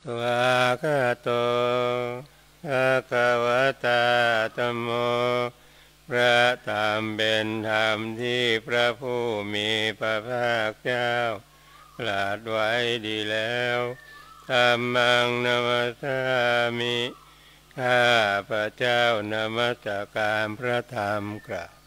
วะคาโตภะคะวะตาธัมโมพระธรรมเป็นธรรมที่พระผู้มีพระภาคเจ้าตรัสไว้ดีแล้วธัมมังนัมสสามิข้าพระเจ้านมัสการพระธรรมกราบ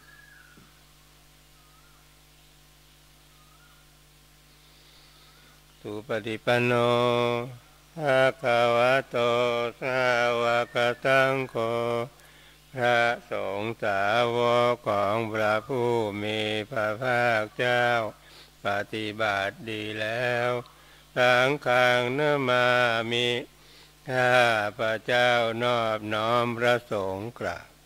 สุปฏิปันโนภะคะวะโตสาวกสังโฆพระสงฆ์สาวกของพระผู้มีพระภาคเจ้าปฏิบัติดีแล้วสังฆังนามามิข้าพระเจ้านอบน้อมพระสงฆ์กราบ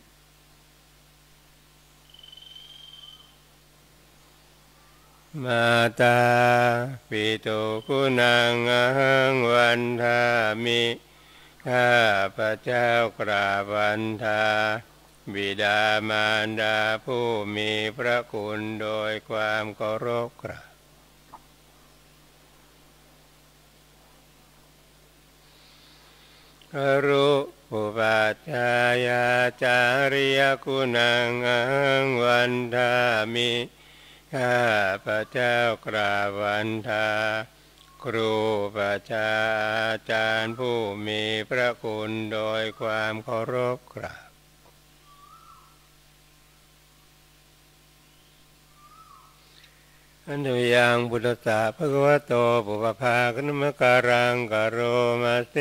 มาตาปิตุคุณังอหังวันทามิข้าพระเจ้ากราบวันทาบิดามารดาผู้มีพระคุณโดยความเคารพกราบอรุปุปัชฌายาจาริยคุณังอหังวันทามิข้าพระเจ้ากราบวันทาครูปชาอาจารย์ผู้มีพระคุณโดยความเคารพกราบอันตุยังพุทธะภะคะวะโตปุปภาคณมการังกโรมาเส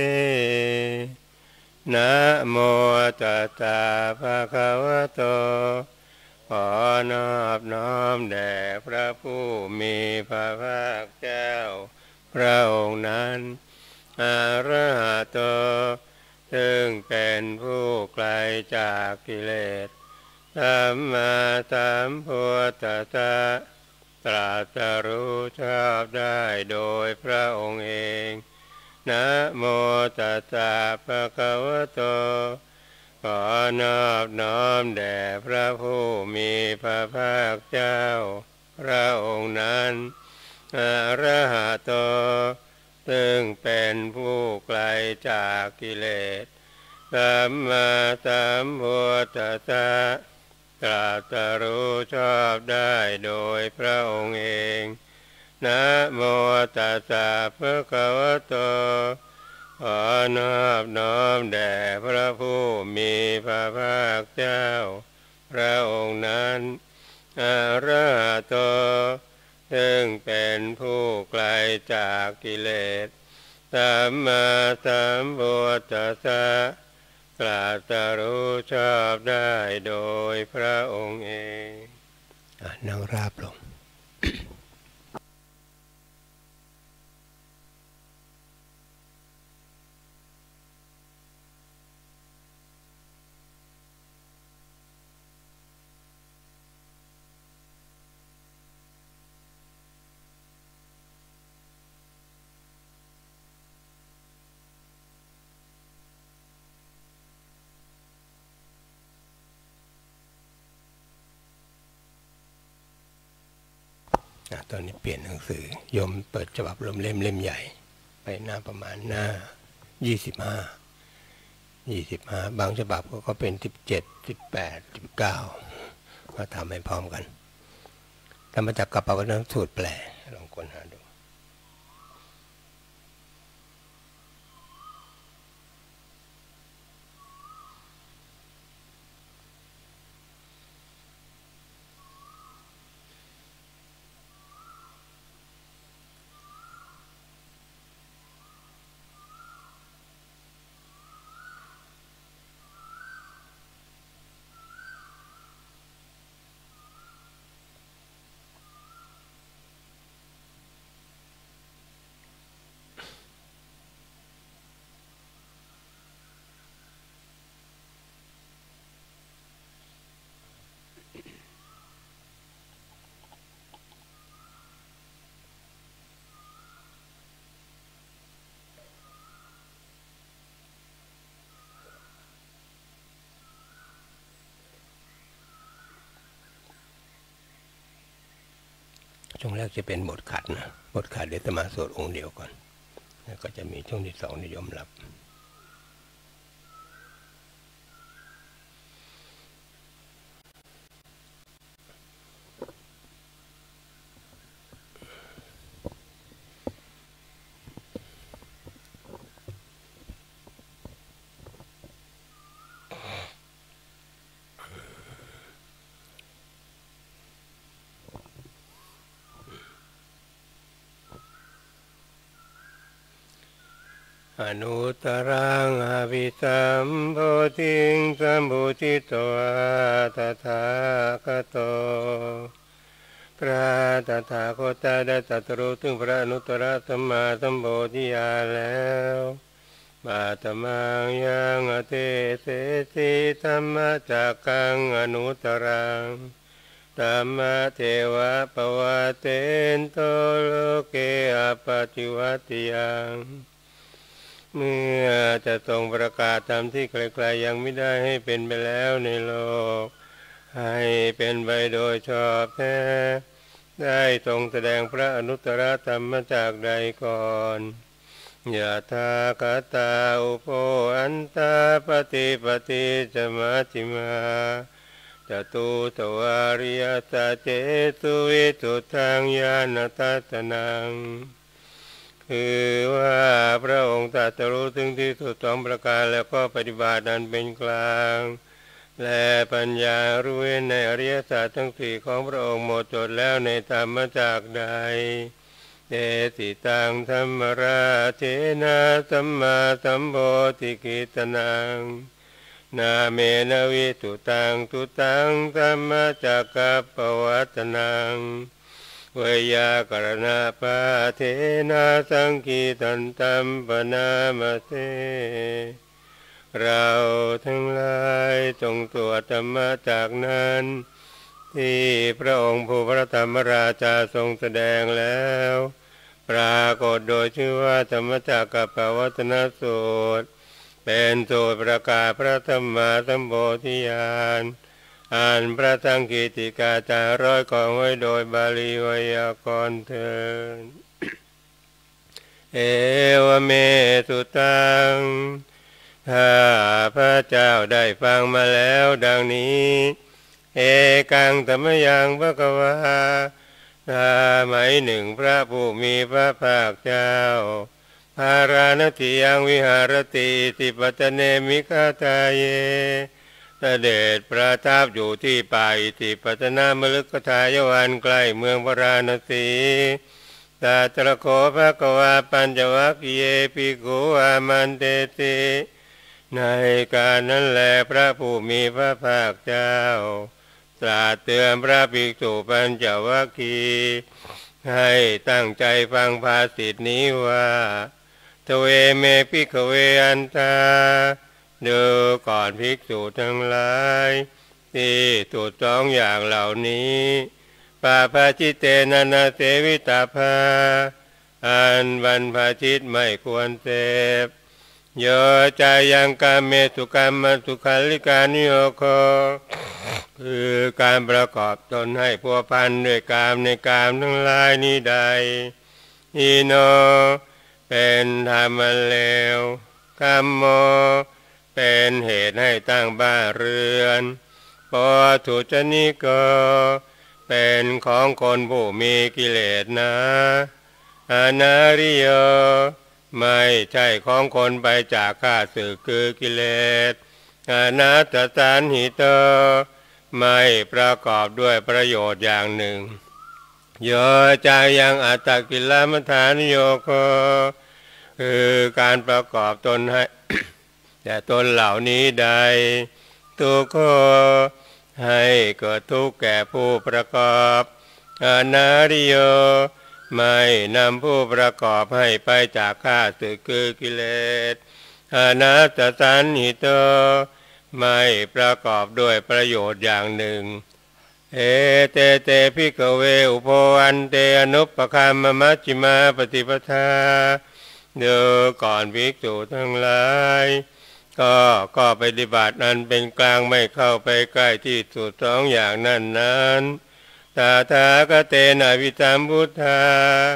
นะโมตัสสะภะคะวะโตขอนอบน้อมแด่พระผู้มีพระภาคเจ้าพระองค์นั้นอะระหะโตซึ่งเป็นผู้ไกลจากกิเลสสัมมาสัมพุทธัสสะตรัสรู้ชอบได้โดยพระองค์เองนะโมตัสสะภะคะวะโตขอนอบน้อมแด่พระผู้มีพระภาคเจ้าพระองค์นั้นอะระหะโตซึ่งเป็นผู้ไกลจากกิเลสสัมมาสัมพุทธัสสะตรัสรู้ชอบได้โดยพระองค์เองนะโมตัสสะภะคะวะโตขอนอบน้อมแด่พระผู้มีพระภาคเจ้าพระองค์นั้นอะระหะโตซึ่งเป็นผู้ไกลจากกิเลสสัมมาสัมพุทธัสสะตรัสรู้ชอบได้โดยพระองค์เองนั่งราบลงตอนนี้เปลี่ยนหนังสือโยมเปิดฉบับเล่มใหญ่ไปหน้าประมาณหน้า25บางฉบับก็เป็น17 18 19ก็ทำให้พร้อมกันทำมาจากกระเป๋าหนังสูตรแปลลองค้นหาดูช่วงแรกจะเป็นบทขัดนะบทขัดเดี๋ยวจะมาสวดองค์เดียวก่อนก็จะมีช่วงที่สองนิยมหลับอนุตรังอภิสัมโพธิงสัมพุทิโตตถาคโตพระตถาคตได้ตรัสรู้ถึงพระอนุตตรสัมมาสัมโพธิญาณแล้วบาตมังยังอเทเสสิธรรมจักกังอนุตรังธรรมเทวะปวัตเตนโตโลเกอปฏิวัติยังเมื่อจะทรงประกาศธรรมที่ใครๆยังไม่ได้ให้เป็นไปแล้วในโลกให้เป็นไปโดยชอบแท้ได้ทรงแสดงพระอนุตตรธรรมจากใดก่อนยะถากตาอุโภอันตาปฏิปฏิจมัชฌิมาจตุตวาริยสัจเจตุวิทุตังญาณทัสสนังคือว่าพระองค์ตรัสรู้ถึงที่สุดสองประการแล้วก็ปฏิบัตินั้นเป็นกลางและปัญญารู้ในอริยสัจทั้งสี่ของพระองค์หมดจดแล้วในธรรมจักใดเอติตังธรรมราเทนะสัมมาสัมโพธิกิตนังนาเมนวิตุตังตุตังธรรมจักกปวัตนังเวยากรณปาเทนะสังคีตันตัมปนามเสเราทั้งหลายจงตรวจธรรมจากนั้นที่พระองค์ผู้พระธรรมราชาทรงแสดงแล้วปรากฏโดยชื่อว่าธรรมจักรปวัตนสูตรเป็นสูตรประกาศพระธรรมสัมโพธิญาณอ่านพระสังฆีติกาจาร้อยของไว้โดยบาลีไวยากรณ์เถิดเอวเมสุตังข้าพระเจ้าได้ฟังมาแล้วดังนี้เอกังธรรมยังภควาหมายหนึ่งพระผู้มีพระภาคเจ้าภารณติยังวิหารติติปัตเนมิคาตาเยเสด็จประทับอยู่ที่ป่าอิติปัตนามฤคทายวันใกล้เมืองพาราณสีตาตระโคภควาปัญจวัคคีย์ภิกขุอามันเตติในการนั้นแลพระผู้มีพระภาคเจ้าตรัสเตือนพระภิกษุปัญจวัคคีย์ให้ตั้งใจฟังภาษิตนี้ว่าทเวเมภิกขเวอันตาดูก่อนภิกษุทั้งหลายที่ถูกสองอย่างเหล่านี้ปาปาจิเตนะนาเสวิตาภาอันบรรพชิตไม่ควรเสพโยจายังกามเมสุกรรมสุขัลลิกานิโยโคคือการประกอบตนให้พัวพันด้วยกามในกามทั้งหลายนี้ใดอิโนเป็นธรรมเลวกัมโมเป็นเหตุให้ตั้งบ้านเรือนปทุจนิโกเป็นของคนผู้มีกิเลสนะอนาริโยไม่ใช่ของคนไปจากข้าศึกคือกิเลสอนัตตสันหิโตไม่ประกอบด้วยประโยชน์อย่างหนึ่งโยจายังอัตตกิลมัฏฐานโยโคคือการประกอบตนให้ แต่ตนเหล่านี้ใดทุกขให้เกิดทุกข์แก่ผู้ประกอบอนาริโยไม่นำผู้ประกอบให้ไปจากข้าศึกคือกิเลสอนัตตสันหิโตไม่ประกอบด้วยประโยชน์อย่างหนึ่งเอเตเตภิกขเวอุโภอันเตอนุปปคัมมมัชฌิมาปฏิปทาดูก่อนภิกษุทั้งหลายก็ปฏิบัตินั้นเป็นกลางไม่เข้าไปใกล้ที่สุดสองอย่างนั้นตถาคตเนวิสัมพุทธา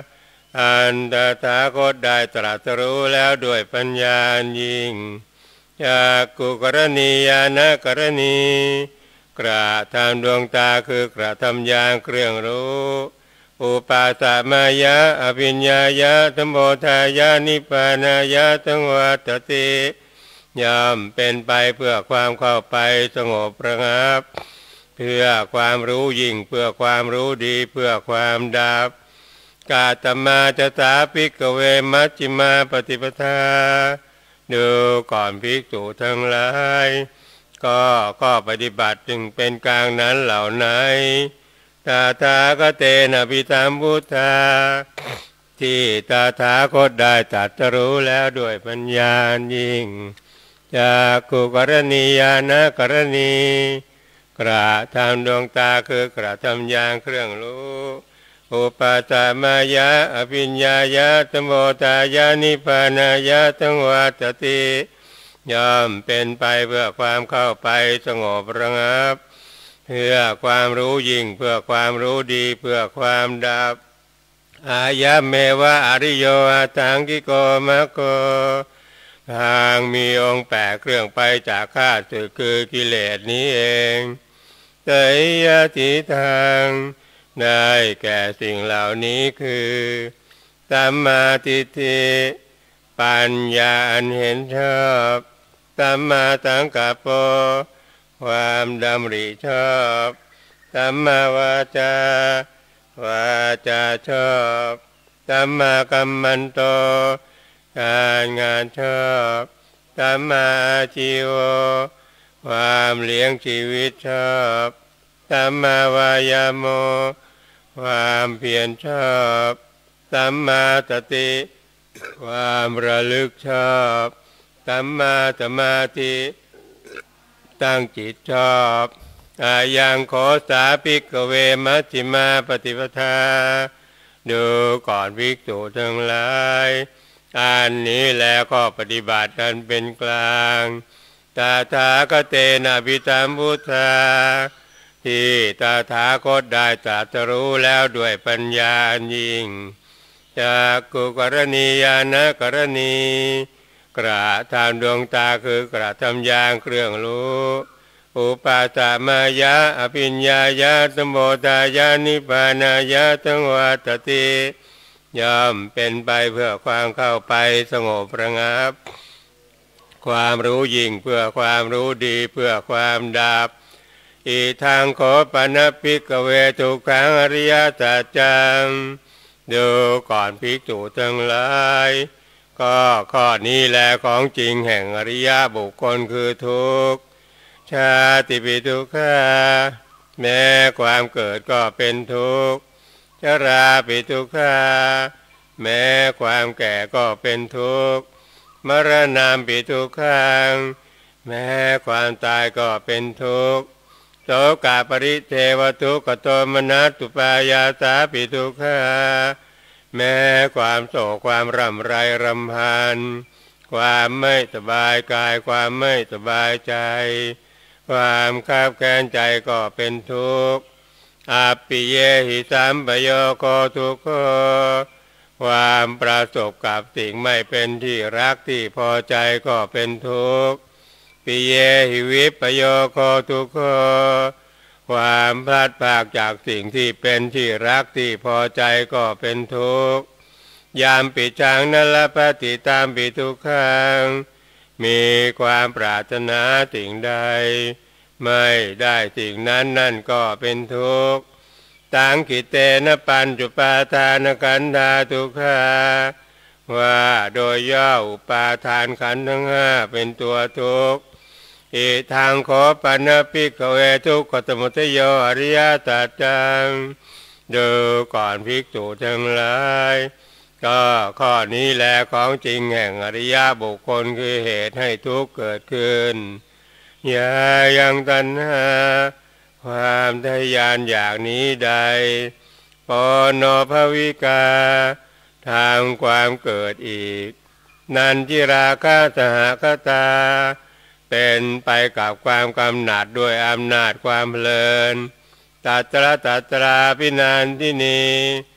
อันตถาคตได้ตรัสรู้แล้วด้วยปัญญายิ่งจากกุกรณียานกรณีกระทำดวงตาคือกระทำยานเครื่องรู้อุปาสมายะอภิญญายะธัมโมทายะนิพพานายะทั้งวัตติย่อมเป็นไปเพื่อความเข้าไปสงบระงับเพื่อความรู้ยิ่งเพื่อความรู้ดีเพื่อความดับกาตมาจตาภิกขเวมัชฌิมาปฏิปทาดูก่อนภิกษุทั้งหลายก็ข้อปฏิบัติจึงเป็นกลางนั้นเหล่าไหนตถาคเตนะภิธรรมพุทธาที่ตถาคตได้ตรัสรู้แล้วด้วยปัญญายิ่งจากกุกรณียานกรณีกระทำดวงตาคือกระทำยานเครื่องรู้อุปาสมายะอภิญญายะธัมโมทายะนิพพานายะทั้งวัตติย่อมเป็นไปเพื่อความเข้าไปสงบระงับเพื่อความรู้ยิ่งเพื่อความรู้ดีเพื่อความดับอายะเมวะอริโยอาทังกิโกมะโกทางมีองค์แปดเครื่องไปจากข้าศึกคือกิเลสนี้เองไตรยติทางได้แก่สิ่งเหล่านี้คือสัมมาทิฏฐิปัญญาอันเห็นชอบสัมมาสังกัปโปความดำริชอบสัมมาวาจาวาจาชอบสัมมากัมมันโตการงานชอบสัมมาอาชีวะความเลี้ยงชีวิตชอบสัมมาวายาโมความเพียรชอบสัมมาสติความระลึกชอบสัมมาสมาธิตั้งจิตชอบอายังโขสาภิกขเวมัชฌิมาปฏิปทาดูก่อนภิกษุทั้งหลายอันนี้แล้วก็ปฏิบัติกันเป็นกลางตถาคเตนะภิธรรมพุทธาที่ตถาคตได้ตรัสรู้แล้วด้วยปัญญายิ่งจากกุกรณียานกรณีกระทำดวงตาคือกระทำยานเครื่องรู้อุปาสมายะอภิญญายะธัมโมทายะนิพพานายะทั้งวัตติย่อมเป็นไปเพื่อความเข้าไปสงบระงับความรู้ยิ่งเพื่อความรู้ดีเพื่อความดับอีทางโขปนภิกขเวทุกขังอริยสัจจังดูก่อนภิกษุทั้งหลายก็ข้อนี้แลของจริงแห่งอริยบุคคลคือทุกข์ชาติปิทุกขาแม้ความเกิดก็เป็นทุกข์ชราปิทุกขาแม้ความแก่ก็เป็นทุกข์มรณะปิทุกขังแม้ความตายก็เป็นทุกข์โสกปริเทวทุกขโทมนัสตุปายาสาปิทุกขาแม้ความโศกความรำไรรำพันความไม่สบายกายความไม่สบายใจความคับแค้นใจก็เป็นทุกข์อัปปิเยหิสัมปโยโคทุกขความประสบกับสิ่งไม่เป็นที่รักที่พอใจก็เป็นทุกข์ปิเยหิวิปโยโคทุกขความพลาดพลาดจากสิ่งที่เป็นที่รักที่พอใจก็เป็นทุกข์ยามปิจังนัลปฏิตามปิทุกขังมีความปรารถนาสิ่งใดไม่ได้สิ่งนั้นนั่นก็เป็นทุกข์ตังกิเตนะปัญจุปาทานขันธาทุกขาว่าโดยย่ออุปาทานขันธ์ทั้งห้าเป็นตัวทุกข์อีทางขอปัญภิกขเวทุกขสมุทัยโยอริยสัจจังดูก่อนภิกษุทั้งหลายก็ข้อนี้แลของจริงแห่งอริยบุคคลคือเหตุให้ทุกข์เกิดขึ้นอย่ายังตัณหาความทะยานอย่างนี้ใดปโนภวิกาทางความเกิดอีกนันทิราคะสหคตาเป็นไปกับความกำหนัดด้วยอำนาจความเพลินตัตระพินันทินี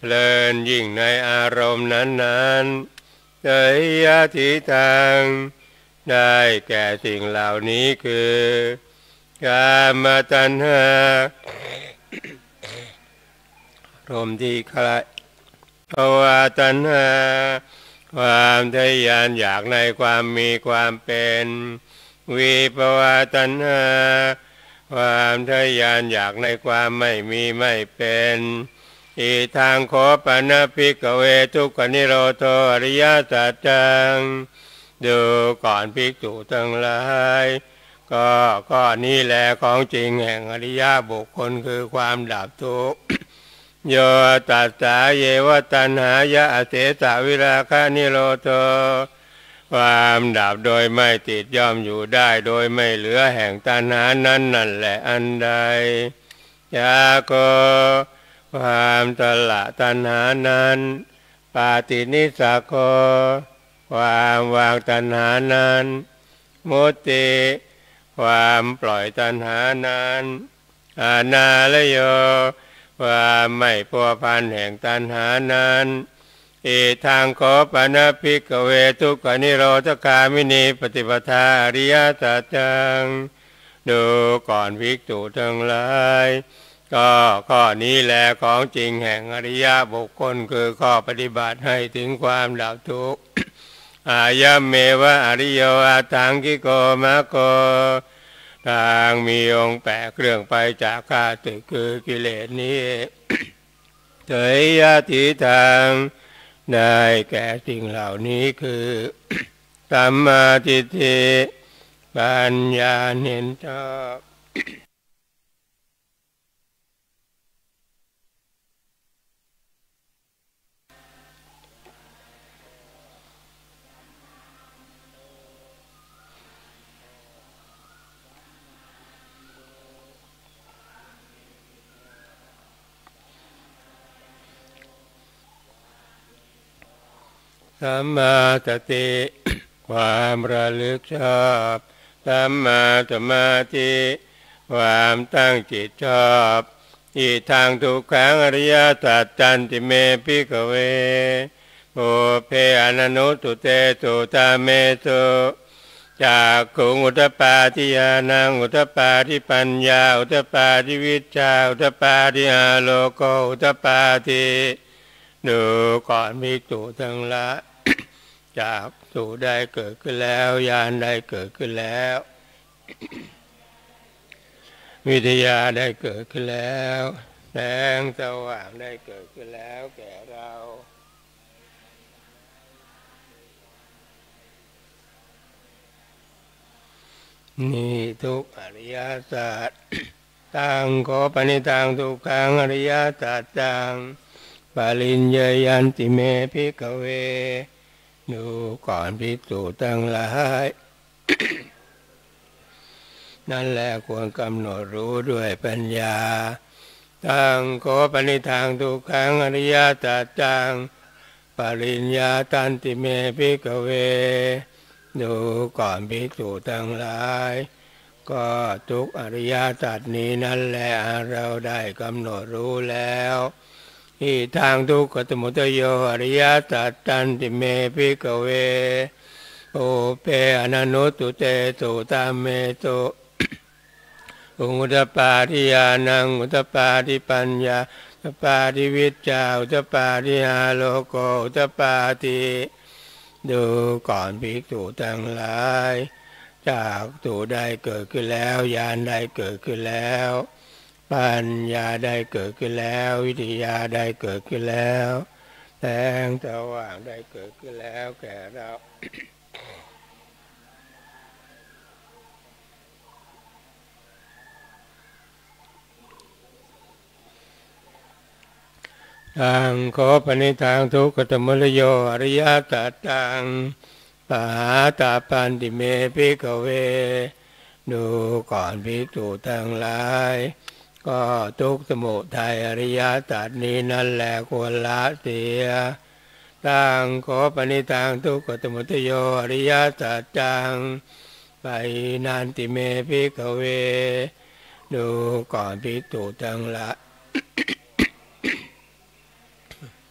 เพลินยิ่งในอารมณ์นั้นๆเตยะทิตังได้แก่สิ่งเหล่านี้คือกามตัณหารมณ์ที่ใคร่ภวตัณหาความทะยานอยากในความมีความเป็นวิภวตัณหาความทะยานอยากในความไม่มีไม่เป็นอีทางโคปนภิกขเวทุกขนิโรธอริยสัจจังดูก่อนภิกษุทั้งหลายก็นี่แหละของจริงแห่งอริยบุคคลคือความดับทุกข์โยตัสสะเยวตัณหายะอเสสะวิราคะนิโรธความดับโดยไม่ติดย่อมอยู่ได้โดยไม่เหลือแห่งตัณหานั้นนั่นแหละอันใดยาโกความตละตัณหานั้นปาตินิสโกความวางตัณหานั้นมุติความปล่อยตัณหานั้นอานาลโยความไม่พัวพันแห่งตัณหานั้นอีทางโคปนภิกขเวทุกขนิโรธคามินีปฏิปทาอริยสัจจังดูก่อนภิกษุทั้งหลายก็ข้อนี้แหละของจริงแห่งอริยบุคคลคือข้อปฏิบัติให้ถึงความดับทุกข์อายะเมวะอริโยอาทังกิโกมะโกทางมีองค์แปดเครื่องไปจากข้าศึกคือกิเลสนี้เถยยะทิทางได้แก่สิ่งเหล่านี้คือสัมมาทิฏฐิปัญญาเห็นชอบสัมมาสติความระลึกชอบสัมมาสมาธิความตั้งจิตชอบอีทางทุกขังอริยสัจจันติเมภิกขเวโอเพอนันุตุเตตุตาเมตุจากขุงอุตปาทิญาณังอุตปาทิปัญญาอุตปาทิวิชชาอุตปาทิอาโลโกอุตปาทิดูก่อนภิกษุทั้งหลายจากสู่ได้เกิดขึ้นแล้วญาณได้เกิดขึ้นแล้ววิทยาได้เกิดขึ้นแล้วแสงสว่างได้เกิดขึ้นแล้วแก่เรานี่ทุกอริยสัจตังโกปนิตังทุกขังอริยสัจจังปาลินเยยันติเมภิกขเวดูก่อนภิกษุทั้งหลายนั่นแหละควรกำหนดรู้ด้วยปัญญาตังโกปนิทางทุกขังอริยสัจจังปริญญาตันติเมภิกขเวดูก่อนภิกษุทั้งหลายก็ทุกอริยสัจนี้นั่นแหละเราได้กำหนดรู้แล้วที่ทางทุกขสมุทัยโยอริยสัจจันติเมภิกขเวโอเปอนันุตุเตตุตามเมตุอุตปาทิญาณังอุตปาทิปัญญาอุตปาทิวิชชาอุตปาทิอาโลโกอุตปาทิดูก่อนภิกษุทั้งหลายจากตุได้เกิดขึ้นแล้วญาณได้เกิดขึ้นแล้วปัญญาได้เกิดขึ้นแล้ววิทยาได้เกิดขึ้นแล้วแสงสว่างได้เกิดขึ้นแล้วแก่เราทางขอปณิทางทุกขตมุลโยอริยสัจตังปหาตาปันติเมภิกขเวดูก่อนภิกษุทั้งหลายก็ทุกสมุทัยอริยสัจนี้นั่นแหละควรละเสียตังขอปณิทางทุกขตมุทโยอริยสัจจังไปนันติเมภิกขเวดูก่อนภิกษุทั้งหลาย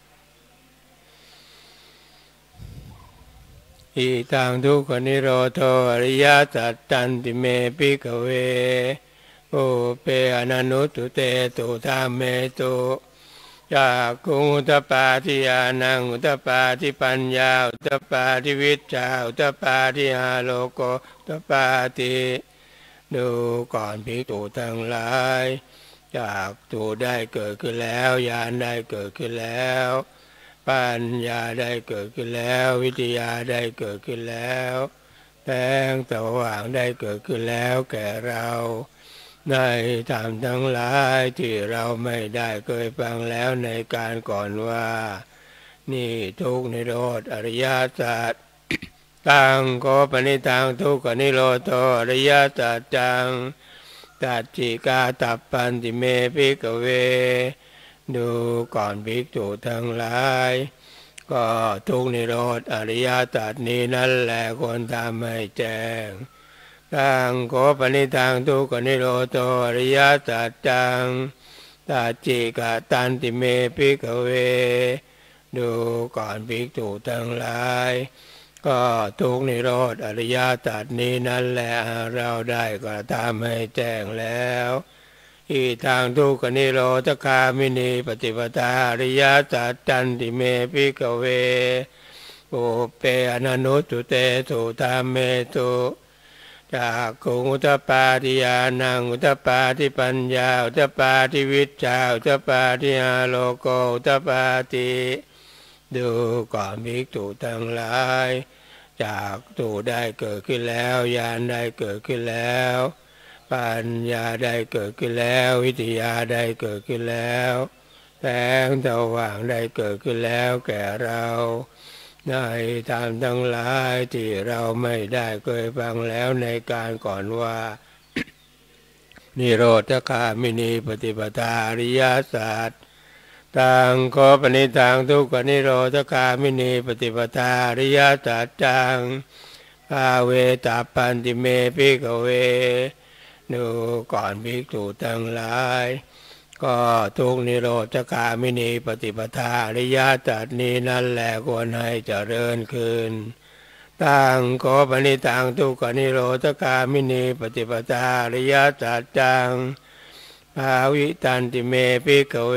อิทังทุกขนิโรโธอริยสัจจันติเมภิกขเวโอเปอนันนุตุเตตุธรรมเมตุจากขุงอุตปาทิญาณังอุตปาทิปัญญาอุตปาทิวิชชาอุตปาทิอาโลโกอุตปาทิดูก่อนภิกษุทั้งหลายจากตูได้เกิดขึ้นแล้วญาณได้เกิดขึ้นแล้วปัญญาได้เกิดขึ้นแล้ววิทยาได้เกิดขึ้นแล้วแสงสว่างได้เกิดขึ้นแล้วแก่เราในธรรมทั้งหลายที่เราไม่ได้เคยฟังแล้วในการก่อนว่านี่ทุกข์นิโรธอริยสัจตังโกปนิตังทุกขนิโรโธอริยสัจจังตัจจิกาตัปปันติเมภิกขเวดูก่อนภิกษุทั้งหลายก็ทุกนิโรธอริยสัจนี้นั่นแหละควรทำให้แจ้งตังโกปนิทังทุกขนิโรโธอริยสัจจังตัจจิกาตันติเมภิกขเวดูก่อนภิกษุทั้งหลายก็ทุกนิโรธอริยสัจนี้นั่นแหละเราได้กระทำให้แจ้งแล้วอีทางทุกขนิโรธคามินีปฏิปทาอริยสัจจันติเมภิกขเวโอเปอนันนุตุเตตุธรรมเมตุจากขุงอุตปาทิญาณังอุตปาทิปัญญาอุตปาทิวิชชาอุตปาทิอาโลโกอุตปาทิดูก่อนภิกษุทั้งหลายจากตูได้เกิดขึ้นแล้วญาณได้เกิดขึ้นแล้วปัญญาได้เกิดขึ้นแล้ววิทยาได้เกิดขึ้นแล้วแสงสว่างได้เกิดขึ้นแล้วแก่เราในธรรมทั้งหลายที่เราไม่ได้เคยฟังแล้วในการก่อนว่านิโรธคามินีปฏิปทาอริยสัจตังโกปนิทังทุกขนิโรธคามินีปฏิปทาอริยสัจจังภาเวตัปปันติเมภิกขเวดูก่อนภิกษุทั้งหลายก็ทุกนิโรธคามินีปฏิปทาอริยสัจนี้นั่นแหละควรให้เจริญขึ้นตังโกปนิตังทุกขนิโรธคามินีปฏิปทาอริยสัจจังภาวิตันติเมภิกขเว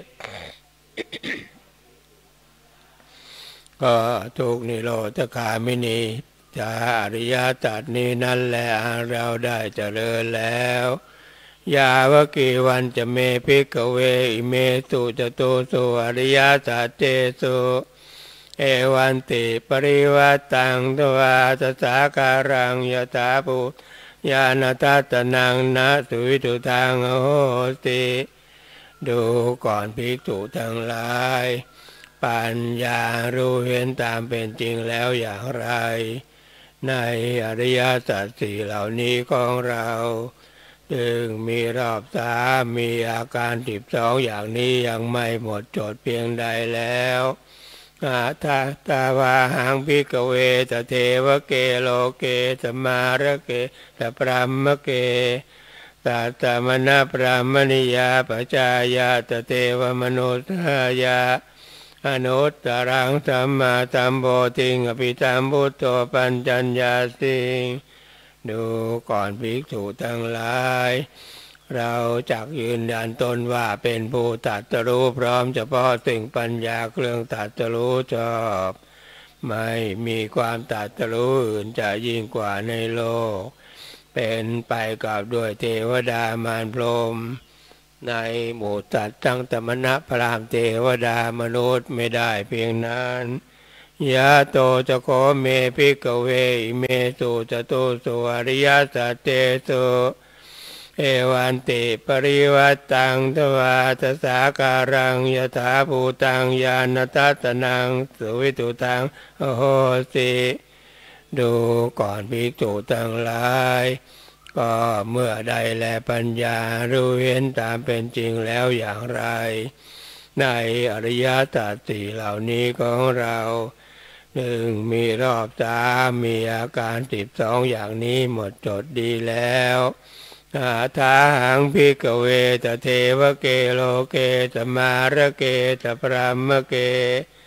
ก็ทุกนิโรธคามินีจาอริยสัจนี้นั่นแหละเราได้เจริญแล้วยาวกีวันจะเมภิกขเวอิเมสุจตุสุอริยสัจเจสุเอวันติปริวัตตังทวาตสาการังยถาภูญาณทัตนังนะสุวิตุทังโหติดูก่อนภิกษุทั้งหลายปัญญารู้เห็นตามเป็นจริงแล้วอย่างไรในอริยสัจสี่เหล่านี้ของเราจึงมีรอบสามมีอาการ12อย่างนี้ยังไม่หมดจดเพียงใดแล้วตาวาหังภิกขเวตเทวเกโลเกสมาระเกสปรามเกตัตตมนะปรามณิยาปัจจายาตเทวมนุษยาอนุตตรังสัมมาสัมโพธิงอภิธัมพุทโธปัญจัญญาสิงดูก่อนภิกษุทั้งหลายเราจักยืนยันตนว่าเป็นผู้ตรัสรู้พร้อมเฉพาะสิ่งปัญญาเครื่องตรัสรู้ชอบไม่มีความตรัสรู้อื่นจะยิ่งกว่าในโลกเป็นไปกับด้วยเทวดามารพรหมในหมู่สัตว์ทั้งตมณะพรามเทวดามนุษย์ไม่ได้เพียงนั้นยะโตจะโคเมภิกขเวอิเมสุจตุสุอริยสัจเจสุเอวันติปริวัตตังทวาตสาการังยถาภูตังญาณทัตนังสุวิตุตังโหติดูก่อนภิกษุทั้งหลายก็เมื่อใดแลปัญญารู้เห็นตามเป็นจริงแล้วอย่างไรในอริยสัจสี่เหล่านี้ของเราหนึ่งมีรอบสามมีอาการ12อย่างนี้หมดจดดีแล้วทาหังภิกขเวตเทวเกโลเกสมาระเกสปรามเก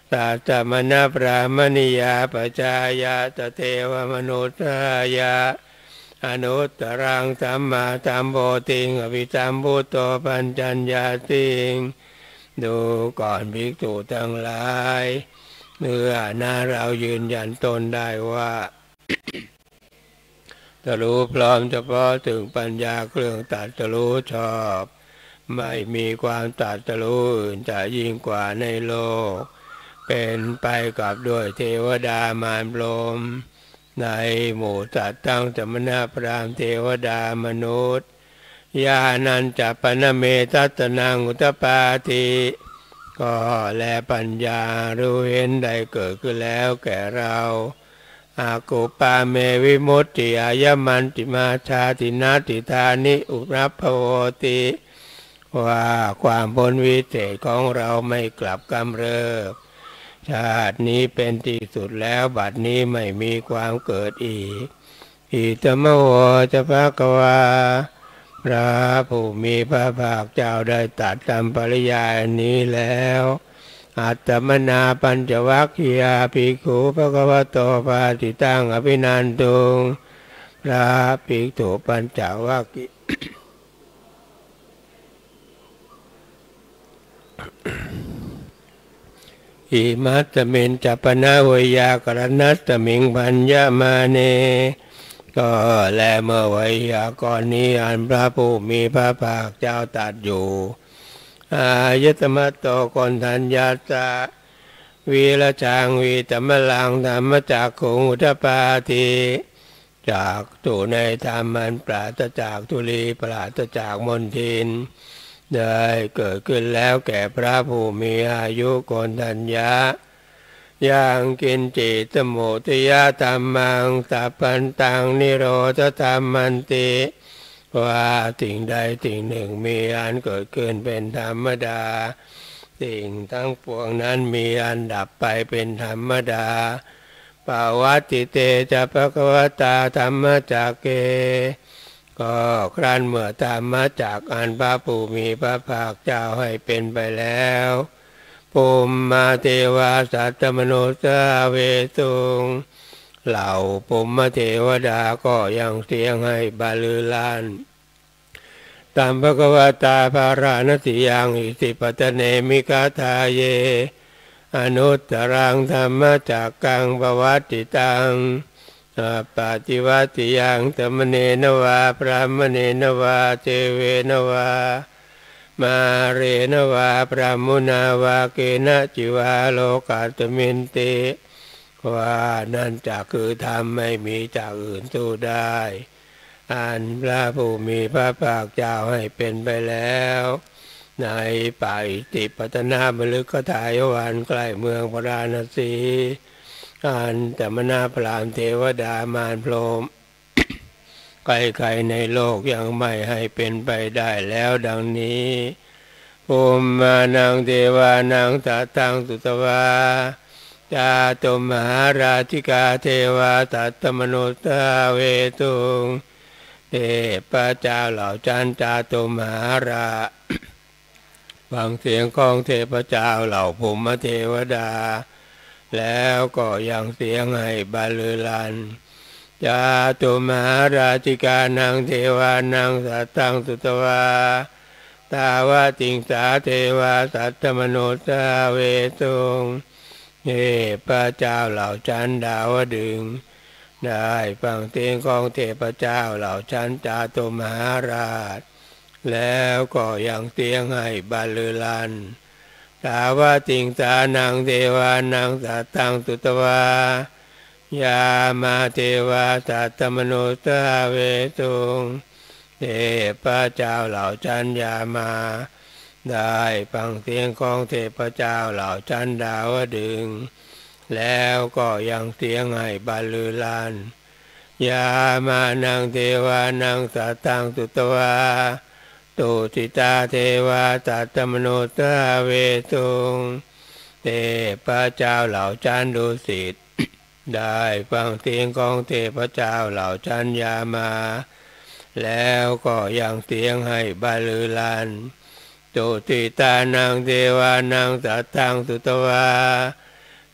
ตัตมนะพรามณียาปจายาตเทวมนุษยาอนุตตรังสัมมาสัมโพธิงอภิสัมพุทโธปัญจัญญาติงดูก่อนภิกษุทั้งหลายเมื่อนาเรายืนยันตนได้ว่าตรู้พร้อมเฉพาะถึงปัญญาเครื่องตรัสรู้ชอบไม่มีความตรัสรู้อื่นจะยิ่งกว่าในโลกเป็นไปกับด้วยเทวดามารพรหมในหมู่สัตว์ทั้งสมณพราหมณ์เทวดามนุษย์ญาณัญจปนเมตัตนังอุตปาทิก็แลปัญญารู้เห็นได้เกิดขึ้นแล้วแก่เราอากุปาเมวิมุตติอายมันติมาชาตินาติธานิอุรัพพโวติว่าความพ้นวิเศษของเราไม่กลับกำเริบชาตินี้เป็นที่สุดแล้วบัดนี้ไม่มีความเกิดอีกอิตมโวจะภควาพระผู้มีพระภาคเจ้าได้ตรัสตามปริยายนี้แล้วอัตตมนาปัญจวัคคียาภิกขุภควโตภาติตังอภินันตุงพระภิกษุปัญจวัคคีย์อิมัตตมินจัปนาเวยากรณัตตมิงพัญญมาเนก็แลเมื่อไวยากรณ์นี้อันพระผู้มีพระภาคเจ้าตรัสอยู่อายตมะโตกนทัญญาตะวีระจางวีตมะลังธรรมจักขุงอุทปาทิจากตูในธรรมมันปราศจากทุลีปราศจากมลทินได้เกิดขึ้นแล้วแก่พระผู้มีอายุโกณทัญญายังกินจิตโมทิยธรรมังสัพพันตังนิโรธธรรมันติว่าสิ่งใดสิ่งหนึ่งมีอันเกิดขึ้นเป็นธรรมดาสิ่งทั้งปวงนั้นมีอันดับไปเป็นธรรมดาปาวัตติเตจะภควตาธรรมจักเกก็ครั้นเมื่อธรรมจักอันพระผู้มีพระภาคเจ้าให้เป็นไปแล้วภูมิมาเทวาสัตตมนุสสาเวตุงเหล่าภูมิเทวดาก็ยังเสียงให้บาลือลั่นตามภควตาภารณติยังอิสิปตเนมิกาทาเยอนุตตรังธรรมจักกังปวัตติตังปฏิวัติยังธรรมเนนวาพรหมเนนวาเทเวนวามาเรนวาพรหมุนาวาเกนะจิวาโลกาตมินติว่านั่นจักคือธรรมไม่มีจากอื่นสู้ได้อันพระผู้มีพระภาคเจ้าให้เป็นไปแล้วในป่าอิติปัตนาบลึกทายวันใกล้เมืองพาราณสีอันสมณพราหมณ์เทวดามารพรหมใครๆในโลกยังไม่ให้เป็นไปได้แล้วดังนี้ภูมิมานังเทวานังตตังสุตวาจาตุมหาราชิกาเทวาตัตตมนุสสาเวตุงเทพเจ้าเหล่าจันจาตุมหาราฟังเสียงของเทพเจ้าเหล่าภูมิเทวดาแล้วก็ยังเสียงให้บาลือลั่นจาตุมหาราชิกานังเทวานังสัตตังสุตวาตาวาติงสาเทวาสัตตมนุสสาเวตุงเทพเจ้าเหล่าชั้นดาวดึงได้ฟังเสียงของเทพเจ้าเหล่าชั้นจาตุมหาราชแล้วก็ยังเสียงให้บาลือลั่นตาวาติงสานังเทวานังสัตตังสุตวายามาเทวาสัตตมนุสสาเวตุงเทพเจ้าเหล่าชั้นยามาได้ฟังเสียงของเทพเจ้าเหล่าชั้นดาวดึงแล้วก็ยังเสียงให้บาลือลั่นยามานังเทวานังสัตตังสุตวาตุสิตาเทวาสัตตมนุสสาเวตุงเทพเจ้าเหล่าชั้นดุสิตได้ฟังเสียงของเทพเจ้าเหล่าชั้นยามาแล้วก็ยังเสียงให้บาลือลั่นตุสิตานังเทวานังสัตตังสุตวา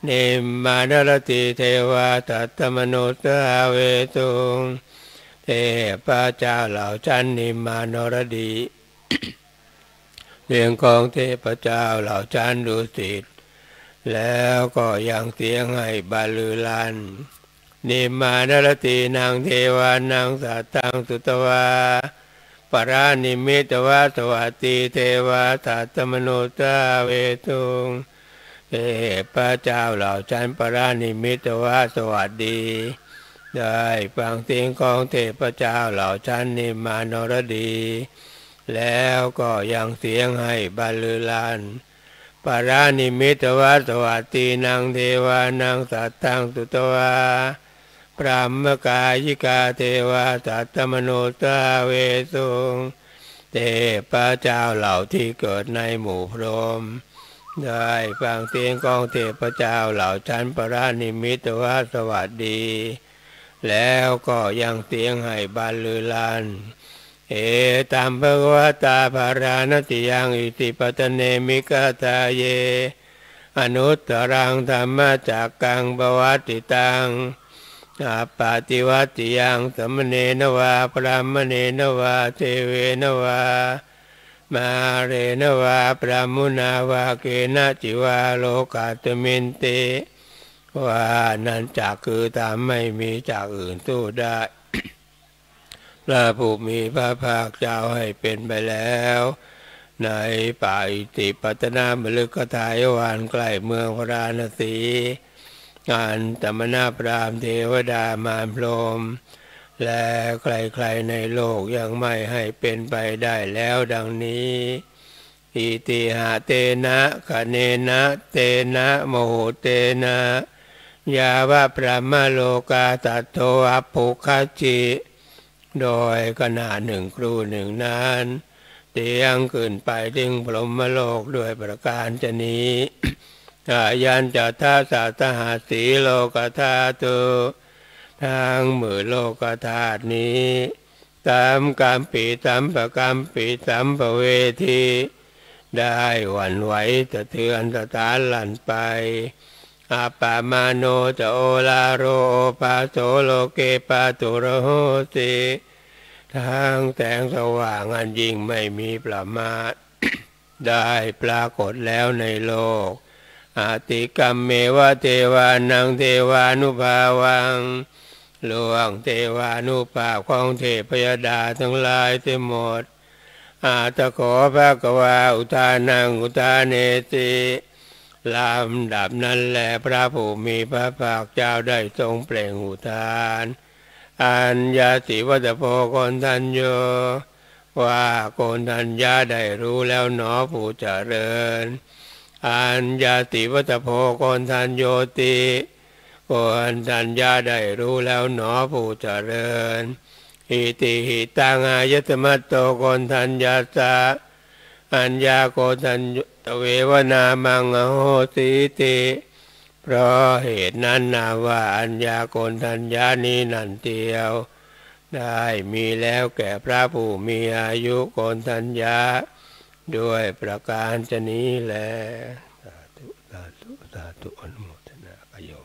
นิมมานรติเทวาตัตตมนุสสาเวตุงเทพเจ้าเหล่าชั้นนิมมานรดีเสียงของเทพเจ้าเหล่าชั้นดุสิตแล้วก็ยังเสียงให้บรรลือลั่นนิมมานรตินางเทวานังสัตตังสุตวาปรานิมิตวาสวัสติเทวาตัตตมนุสสาเวตุงเทพเจ้าเหล่าชั้นปรานิมิตวาสวัสดีได้ฟังเสียงของเทพเจ้าเหล่าชั้นนิมมานรดีแล้วก็ยังเสียงให้บรรลือลั่นปารานิมิตวาสวัสตินางเทวานังสัตตังสุตวาพรหมกายิกาเทวาสัตตมโนสาเวสุงเทพเจ้าเหล่าที่เกิดในหมู่พรหมได้ฟังเสียงของเทพเจ้าเหล่าชั้นปรานิมิตวาสวัสดีแล้วก็ยังเสียงให้บรรลือลั่นเอตัมภะวตาภารานติยังอิติปตเนมิกตาเยอนุตตรังธรรมจักกังบวัตติตังอาปาติวัตติยังสมเนนวาพรหมเนนวาเทเวนวามาเรนวาพรหมุนาวาเกนะจิวาโลกาตมินติว่านั้นจักคือตามไม่มีจากอื่นสู้ได้พระผู้มีพระภาคเจ้าให้เป็นไปแล้วในป่าอิติปัตนามฤคทายวันใกล้เมืองพระราณสีอันตมนาพรามเทวดามารพรหมและใครๆในโลกยังไม่ให้เป็นไปได้แล้วดังนี้อิติหะเตนะคเนนะเตนะโมโหเตนะยาวะพระมโลกาตัตโตอัปปุคจิโดยขณะหนึ่งครู่หนึ่งนั้นเตียงขึ้นไปถึงพรหมโลกด้วยประการชนี้อายัญจะทัสสะทหาสีโลกธาตุทางมือโลกธาตุนี้ตามกรรมปีสัมปกรรมปีสัมปเวทีได้หวั่นไหวสะเทือนสถานลั่นไปอาปามาโนจะโอลาโรปาโสโลเกปาตุโรโหติทางแสงสว่างอันยิ่งไม่มีประมาณ ได้ปรากฏแล้วในโลกอาติกัมเมวะเทวานังเทวานุภาวังล่วงเทวานุภาพของเทพยดาทั้งหลายทั้งหมดอาตโขภะกวาอุทานังอุทาเนติลำดับนั้นแลพระผู้มีพระภาคเจ้าได้ทรงเปล่งอุทานอัญญาติวัตโพโกณทัญโยว่าโกณทัญญาได้รู้แล้วหนอผู้เจริญอัญญาติวัตโพโกณทัญโยติโกณทัญญาได้รู้แล้วหนอผู้เจริญอิติหิตังอายตมัตโตโกณทัญญาสะอัญญาโกณทัญเววนามังโหติติเพราะเหตุนั้นนาว่าอัญญาโกณทัญญานี้นั่นเดียวได้มีแล้วแก่พระผู้มีอายุโกณทัญญาด้วยประการชนี้แลสาธุสาธุสาธุอนุโมทนาโยม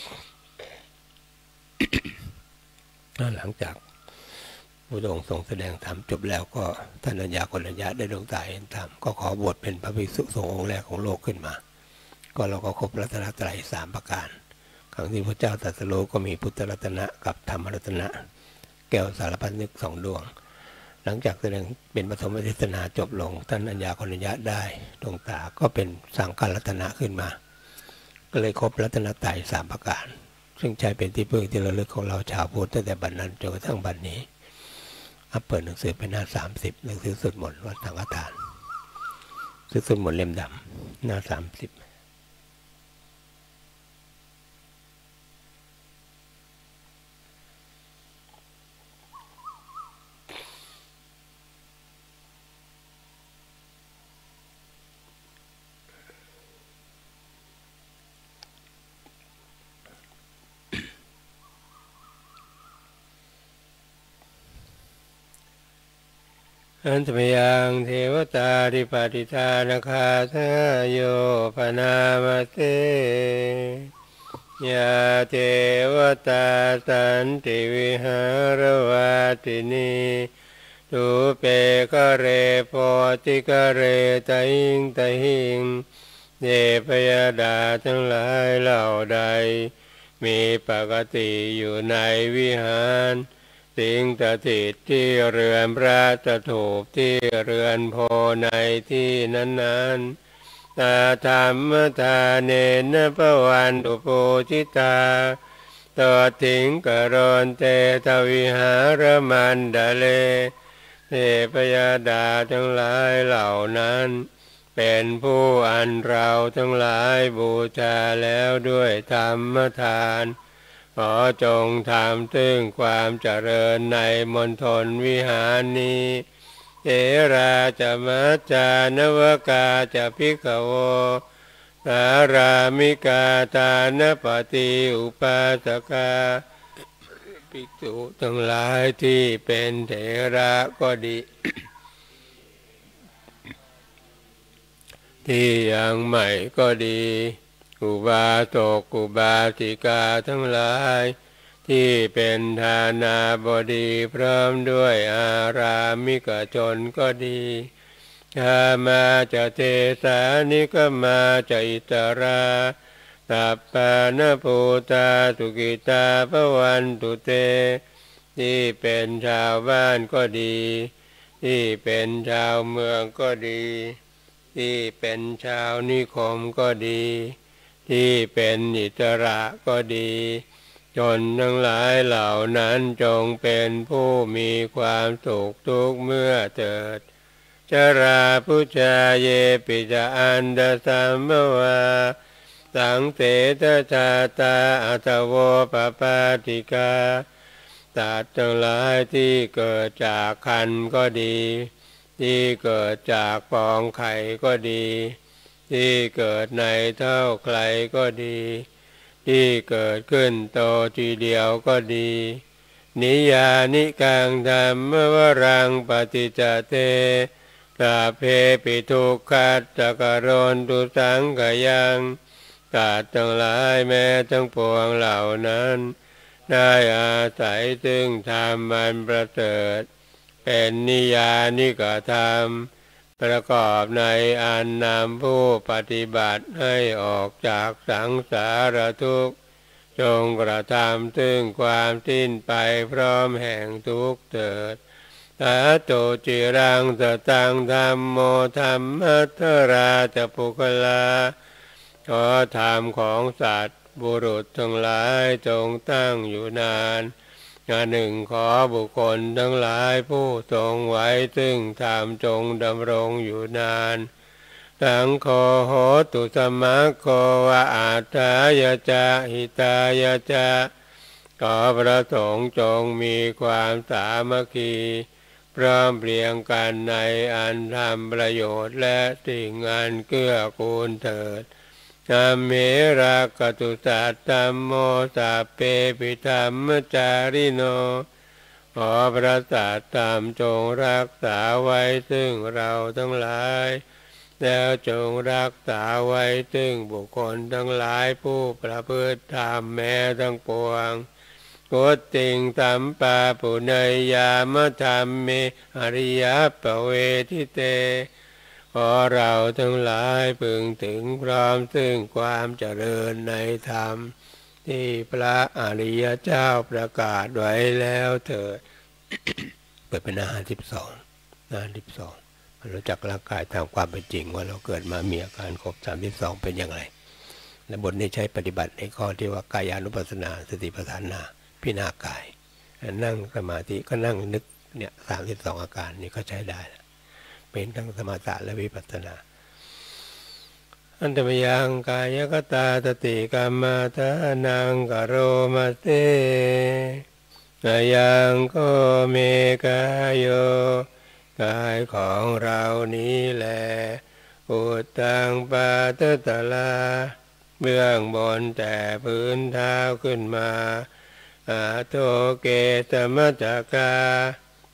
หลังจากพระองค์ทรงแสดงธรรมจบแล้วก็ท่านอัญญาโกณทัญญาได้ดวงตาเห็นธรรมก็ขอบวชเป็นพระภิกษุสงฆ์องค์แรกของโลกขึ้นมาก็เราก็ครบรัตนตรัย3ประการครั้งที่พระเจ้าตรัสรู้ก็มีพุทธรัตนะกับธรรมรัตนะแก้วสารพัดนึก2 ดวงหลังจากแสดงเป็นปฐมเทศนาจบลงท่านอัญญาโกณทัญญาได้ดวงตาก็เป็นสังฆรัตนะขึ้นมาก็เลยครบรัตนตรัย3ประการซึ่งใช้เป็นที่พึ่งที่ระลึกของเราชาวพุทธตั้งแต่บัดนั้นจนกระทั่งบัดนี้เปิดหนังสือไปหน้า30หนังสือสวดมนต์วัดสังฆทานสวดมนต์เล่มดำหน้า30 อันตมยังเทวตาดิปฏิทานคาทาโยปนามเตยาเทวตาสันติวิหารวาตินีทุเปกะเรโพธิกะเรตหิงตหิงเทพยดาทั้งหลายเหล่าใดมีปกติอยู่ในวิหารสิ่งสถิตที่เรือนพระสถูปที่เรือนโพในที่นั้นๆตาธรรมทาเนนะปวันตุปูชิตาตถิงกรณเตทวิหารมันดาเลเทพยดาทั้งหลายเหล่านั้นเป็นผู้อันเราทั้งหลายบูชาแล้วด้วยธรรมทานขอจงทำถึงความเจริญในมณฑลวิหารนี้เถราจะมัจจานวกาจะภิกขโวสารามิกาตานปฏิอุปาสกาภิกษุทั้งหลายที่เป็นเถระก็ดี ที่ยังใหม่ก็ดีอุบาสกอุบาสิกาทั้งหลายที่เป็นทานาบดีพร้อมด้วยอารามิกชนก็ดีกามาจะเทสานิกมาจะอิตราตัปปานภูตาสุกิตาภวันตุเตที่เป็นชาวบ้านก็ดีที่เป็นชาวเมืองก็ดีที่เป็นชาวนิคมก็ดีที่เป็นอิสระก็ดีจนทั้งหลายเหล่านั้นจงเป็นผู้มีความสุขทุกเมื่อเถิดชราพุชาเยปิจาอันดสัมมวาสังเสทชาตาอัตโวปปาติกาสัตว์ทั้งหลายที่เกิดจากคันก็ดีที่เกิดจากฟองไข่ก็ดีที่เกิดในเท่าใครก็ดีที่เกิดขึ้นโตทีเดียวก็ดีนิยานิกังธรรมวรังปฏิจจเตสาเพปิทุกขัตตกโรนตุสังขยังสัตว์ทั้งหลายแม้ทั้งปวงเหล่านั้นได้อาศัยซึ่งธรรมอันประเสริฐเป็นนิยานิกธรรมประกอบในอันนำผู้ปฏิบัติให้ออกจากสังสารทุกข์จงกระทำซึ่งความสิ้นไปพร้อมแห่งทุกข์เถิดสาธุจิรังสตังธัมโมธัมมัทธราจะปุคลาขอธรรมของสัตว์บุรุษทั้งหลายจงตั้งอยู่นานหนึ่งขอบุคคลทั้งหลายผู้ทรงไว้ซึ่งธรรมจงดำรงอยู่นานสังโฆโหตุสมัคโฆวะอาทายะจะหิตายะจะขอพระสงฆ์จงมีความสามัคคีพร้อมเพรียงกันในอันทำประโยชน์และสิ่งอันเกื้อกูลเถิดธัมเมรักขตุสัตธัมโมสัพเพปิธัมมจาริโนขอพระสัตธรรมจงรักษาไว้ซึ่งเราทั้งหลายแล้วจงรักษาไว้ซึ่งบุคคลทั้งหลายผู้ประพฤติธรรมแม้ทั้งปวงกุตติงสัมปาปุเนยยามธรรมเมอริยปเวทิเตขอเราทั้งหลายพึงถึงพร้อมซึ่งความเจริญในธรรมที่พระอริยเจ้าประกาศไว้แล้วเถิด เปิดเป็นหน้า52มารู้จักร่างกายตามความเป็นจริงว่าเราเกิดมามีอาการครบ32เป็นอย่างไรและบทนี้ใช้ปฏิบัติในข้อที่ว่ากายานุปัสสนาสติปัฏฐานาพิจารณากายนั่งสมาธิก็นั่งนึกเนี่ย32อาการนี้ก็ใช้ได้เป็นทั้งสมถะและวิปัสสนาอันตมยังกายกตาสติกรรมาทานังกโรมาเตนายังโกเมกายโยกายของเรานี้แลอุตตังปาตตลาเบื้องบนแต่พื้นเท้าขึ้นมาอาโตเกตมัจจกา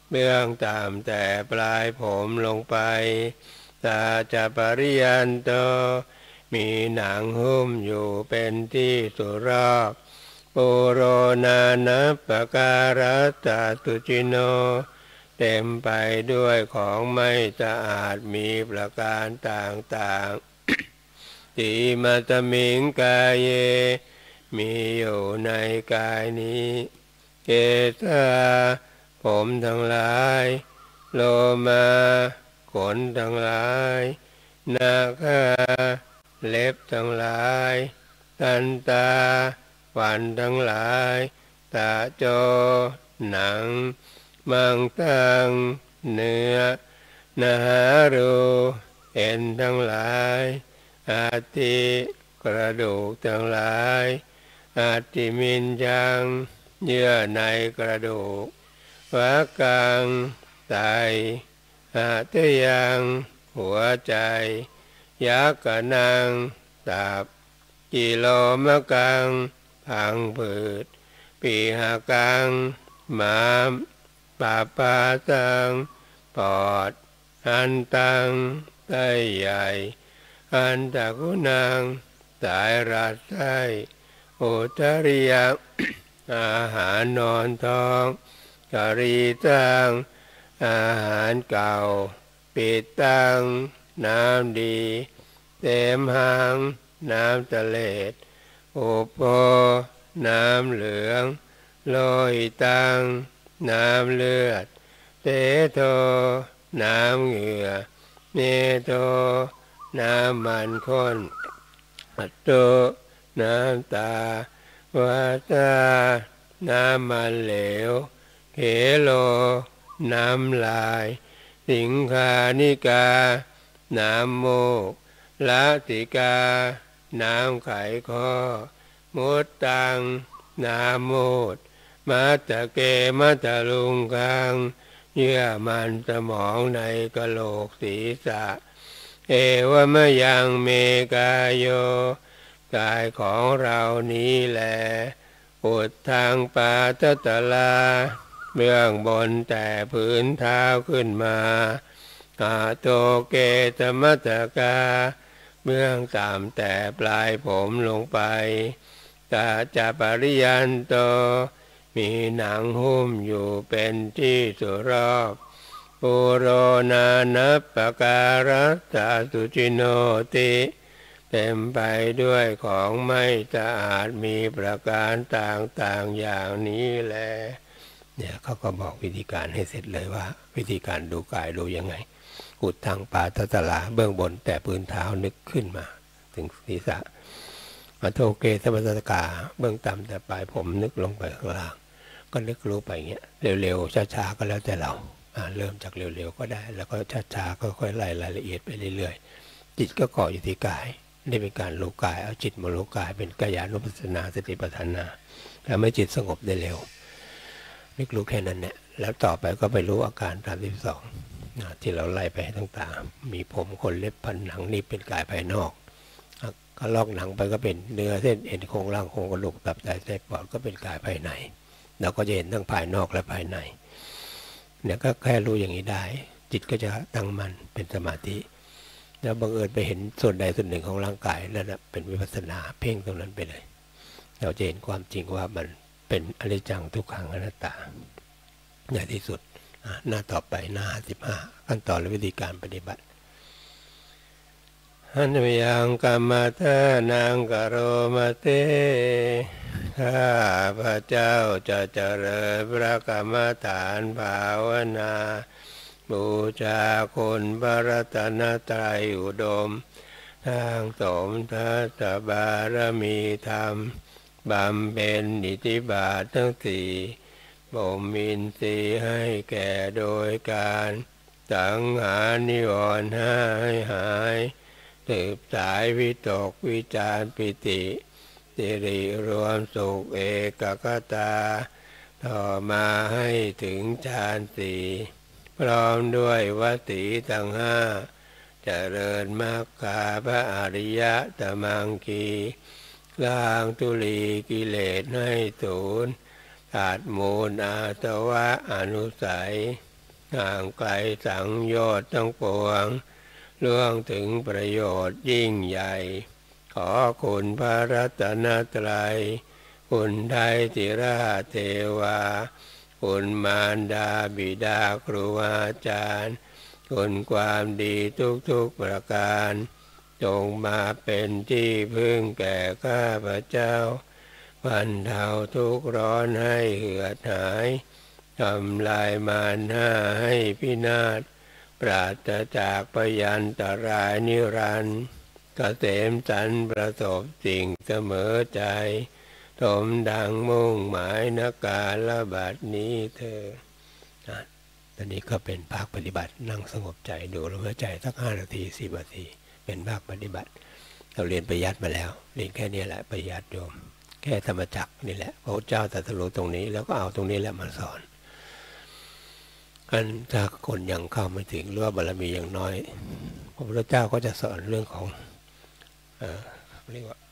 เบื้องต่ำแต่ปลายผมลงไปตาจะปริยันโตมีหนังหุ้มอยู่เป็นที่สุรอบปุโรนานัปปการัตตตุจิโนเต็มไปด้วยของไม่สะอาดมีประการต่างๆติมัตมิงกายเยมีอยู่ในกายนี้เกสาผมทั้งหลายโลมาขนทั้งหลายนาคาเล็บทั้งหลายตันตาฟันทั้งหลายตาโจหนังมังตังเนื้อนาหารูเอ็นทั้งหลายอาทิกระดูกทั้งหลายอาทิมินยังเยื่อในกระดูกวากังไตอาทยังหัวใจยักกนังตับกิโลมะกังพังผืดปีหากังม้ามปาปาตังปอดอันตังไตใหญ่อันตะกุนังสายรัดไส้อุตริยอาหารนอนท้องกะรีตังอาหารเก่าปิดตังน้ำดีเต็มหางน้ำทะเลดอุปโภน้ำเหลืองโลหิตังน้ำเลือดเตโทน้ำเหงื่อเมโทน้ำมันข้นอัตโตน้ำตาวาตาน้ำมันเหลวเขโลน้ำลายสิงคานิกาน้ำมูกละติกาน้ำไขข้อมุตตังน้ำมูดมัตตะเกมัตตะลุงกังเยื่อมันสมองในกะโหลกศีรษะเอวมะยังเมกายโยกายของเรานี้แลอุดทางปาตตลาเบื้องบนแต่พื้นเท้าขึ้นมาอาโตเกตมัตตกาเบื้องต่ำแต่ปลายผมลงไปตาจะปริยันโตมีหนังหุ้มอยู่เป็นที่สุรอบปุโรนานัปปการัตตตุจิโนติเต็มไปด้วยของไม่สะอาดมีประการต่างๆอย่างนี้แลเนี่ยเขาก็บอกวิธีการให้เสร็จเลยว่าวิธีการดูกายดูยังไงอุดทางปาตตลาเบื้องบนแต่พื้นเท้านึกขึ้นมาถึงศีรษะอโทเกสมัตตกาเบื้องต่ำแต่ปลายผมนึกลงไปข้างล่างก็นึกรู้ไปเงี้ยเร็วๆช้าๆก็แล้วแต่เราเริ่มจากเร็วๆก็ได้แล้วก็ช้าๆก็ค่อยไล่รายละเอียดไปเรื่อยๆจิตก็เกาะอยู่ที่กายนี่เป็นการรู้กายเอาจิตมารู้กายเป็นกายานุปัสสนาสติปัฏฐานาทำให้จิตสงบได้เร็วนึกรู้แค่นั้นเนี่ยแล้วต่อไปก็ไปรู้อาการ32ที่เราไล่ไปต่างๆมีผมขนเล็บฟันหนังนี่เป็นกายภายนอกก็ลอกหนังไปก็เป็นเนื้อเส้นเอ็นโครงร่างโครงกระดูกตับไตไส้ปอดก็เป็นกายภายในเราก็จะเห็นทั้งภายนอกและภายในเนี่ยก็แค่รู้อย่างนี้ได้จิตก็จะตั้งมั่นเป็นสมาธิแล้วบังเอิญไปเห็นส่วนใดส่วนหนึ่งของร่างกายนั่นเป็นวิปัสสนาเพ่งตรงนั้นไปเลยเราจะเห็นความจริงว่ามันเป็นอนิจจังทุกขังอนัตตาใหญ่ที่สุดหน้าต่อไปหน้า15ขั้นตอนและวิธีการปฏิบัติหันมยังกรรมฐานังกโรมาเตข้าพระเจ้าจะเจริญพระกรรมฐานภาวนาบูชาคุณพระรัตนตรัยอุดมทางสมทัตตบารมีธรรมบำเพ็ญอิทธิบาททั้งสี่บ่มอินทรีย์ให้แก่โดยการสังหารนิวรณ์ให้หายสืบสายวิตกวิจารปิติสิริรวมสุขเอกคตาต่อมาให้ถึงฌานสี่พร้อมด้วยวสีทั้งห้าเจริญมรรคาพระอริยตมังคีล้างทุลีกิเลสให้สูญตัดมูลอาสวะอนุสัยห่างไกลสังโยชน์ทั้งปวงล่วงถึงประโยชน์ยิ่งใหญ่ขอคุณพระรัตนตรัยคุณไทยติราเทวาคุณมารดาบิดาครูอาจารย์คุณความดีทุกๆประการจงมาเป็นที่พึ่งแก่ข้าพเจ้าบรรเทาทุกข์ร้อนให้เหือดหายทำลายมารให้พินาศปราศจากพยันตรายนิรันดร์เกษมสันต์ประสบสิ่งเสมอใจสมดังมุ่งหมายนักการละบัดนี้เธอตอนนี้ก็เป็นภาคปฏิบัตินั่งสงบใจดูลมหายใจสัก5 นาที10 นาทีเป็นภาคปฏิบัติเราเรียนปริยัติมาแล้วเรียนแค่นี้แหละปริยัติโยมแค่ธรรมจักรนี่แหละพระพุทธเจ้าตรัสรู้ตรงนี้แล้วก็เอาตรงนี้แหละมาสอนกันถ้าคนยังเข้าไม่ถึงหรือว่าบารมีอย่างน้อยพระพุทธเจ้าก็จะสอนเรื่องของเรียกว่า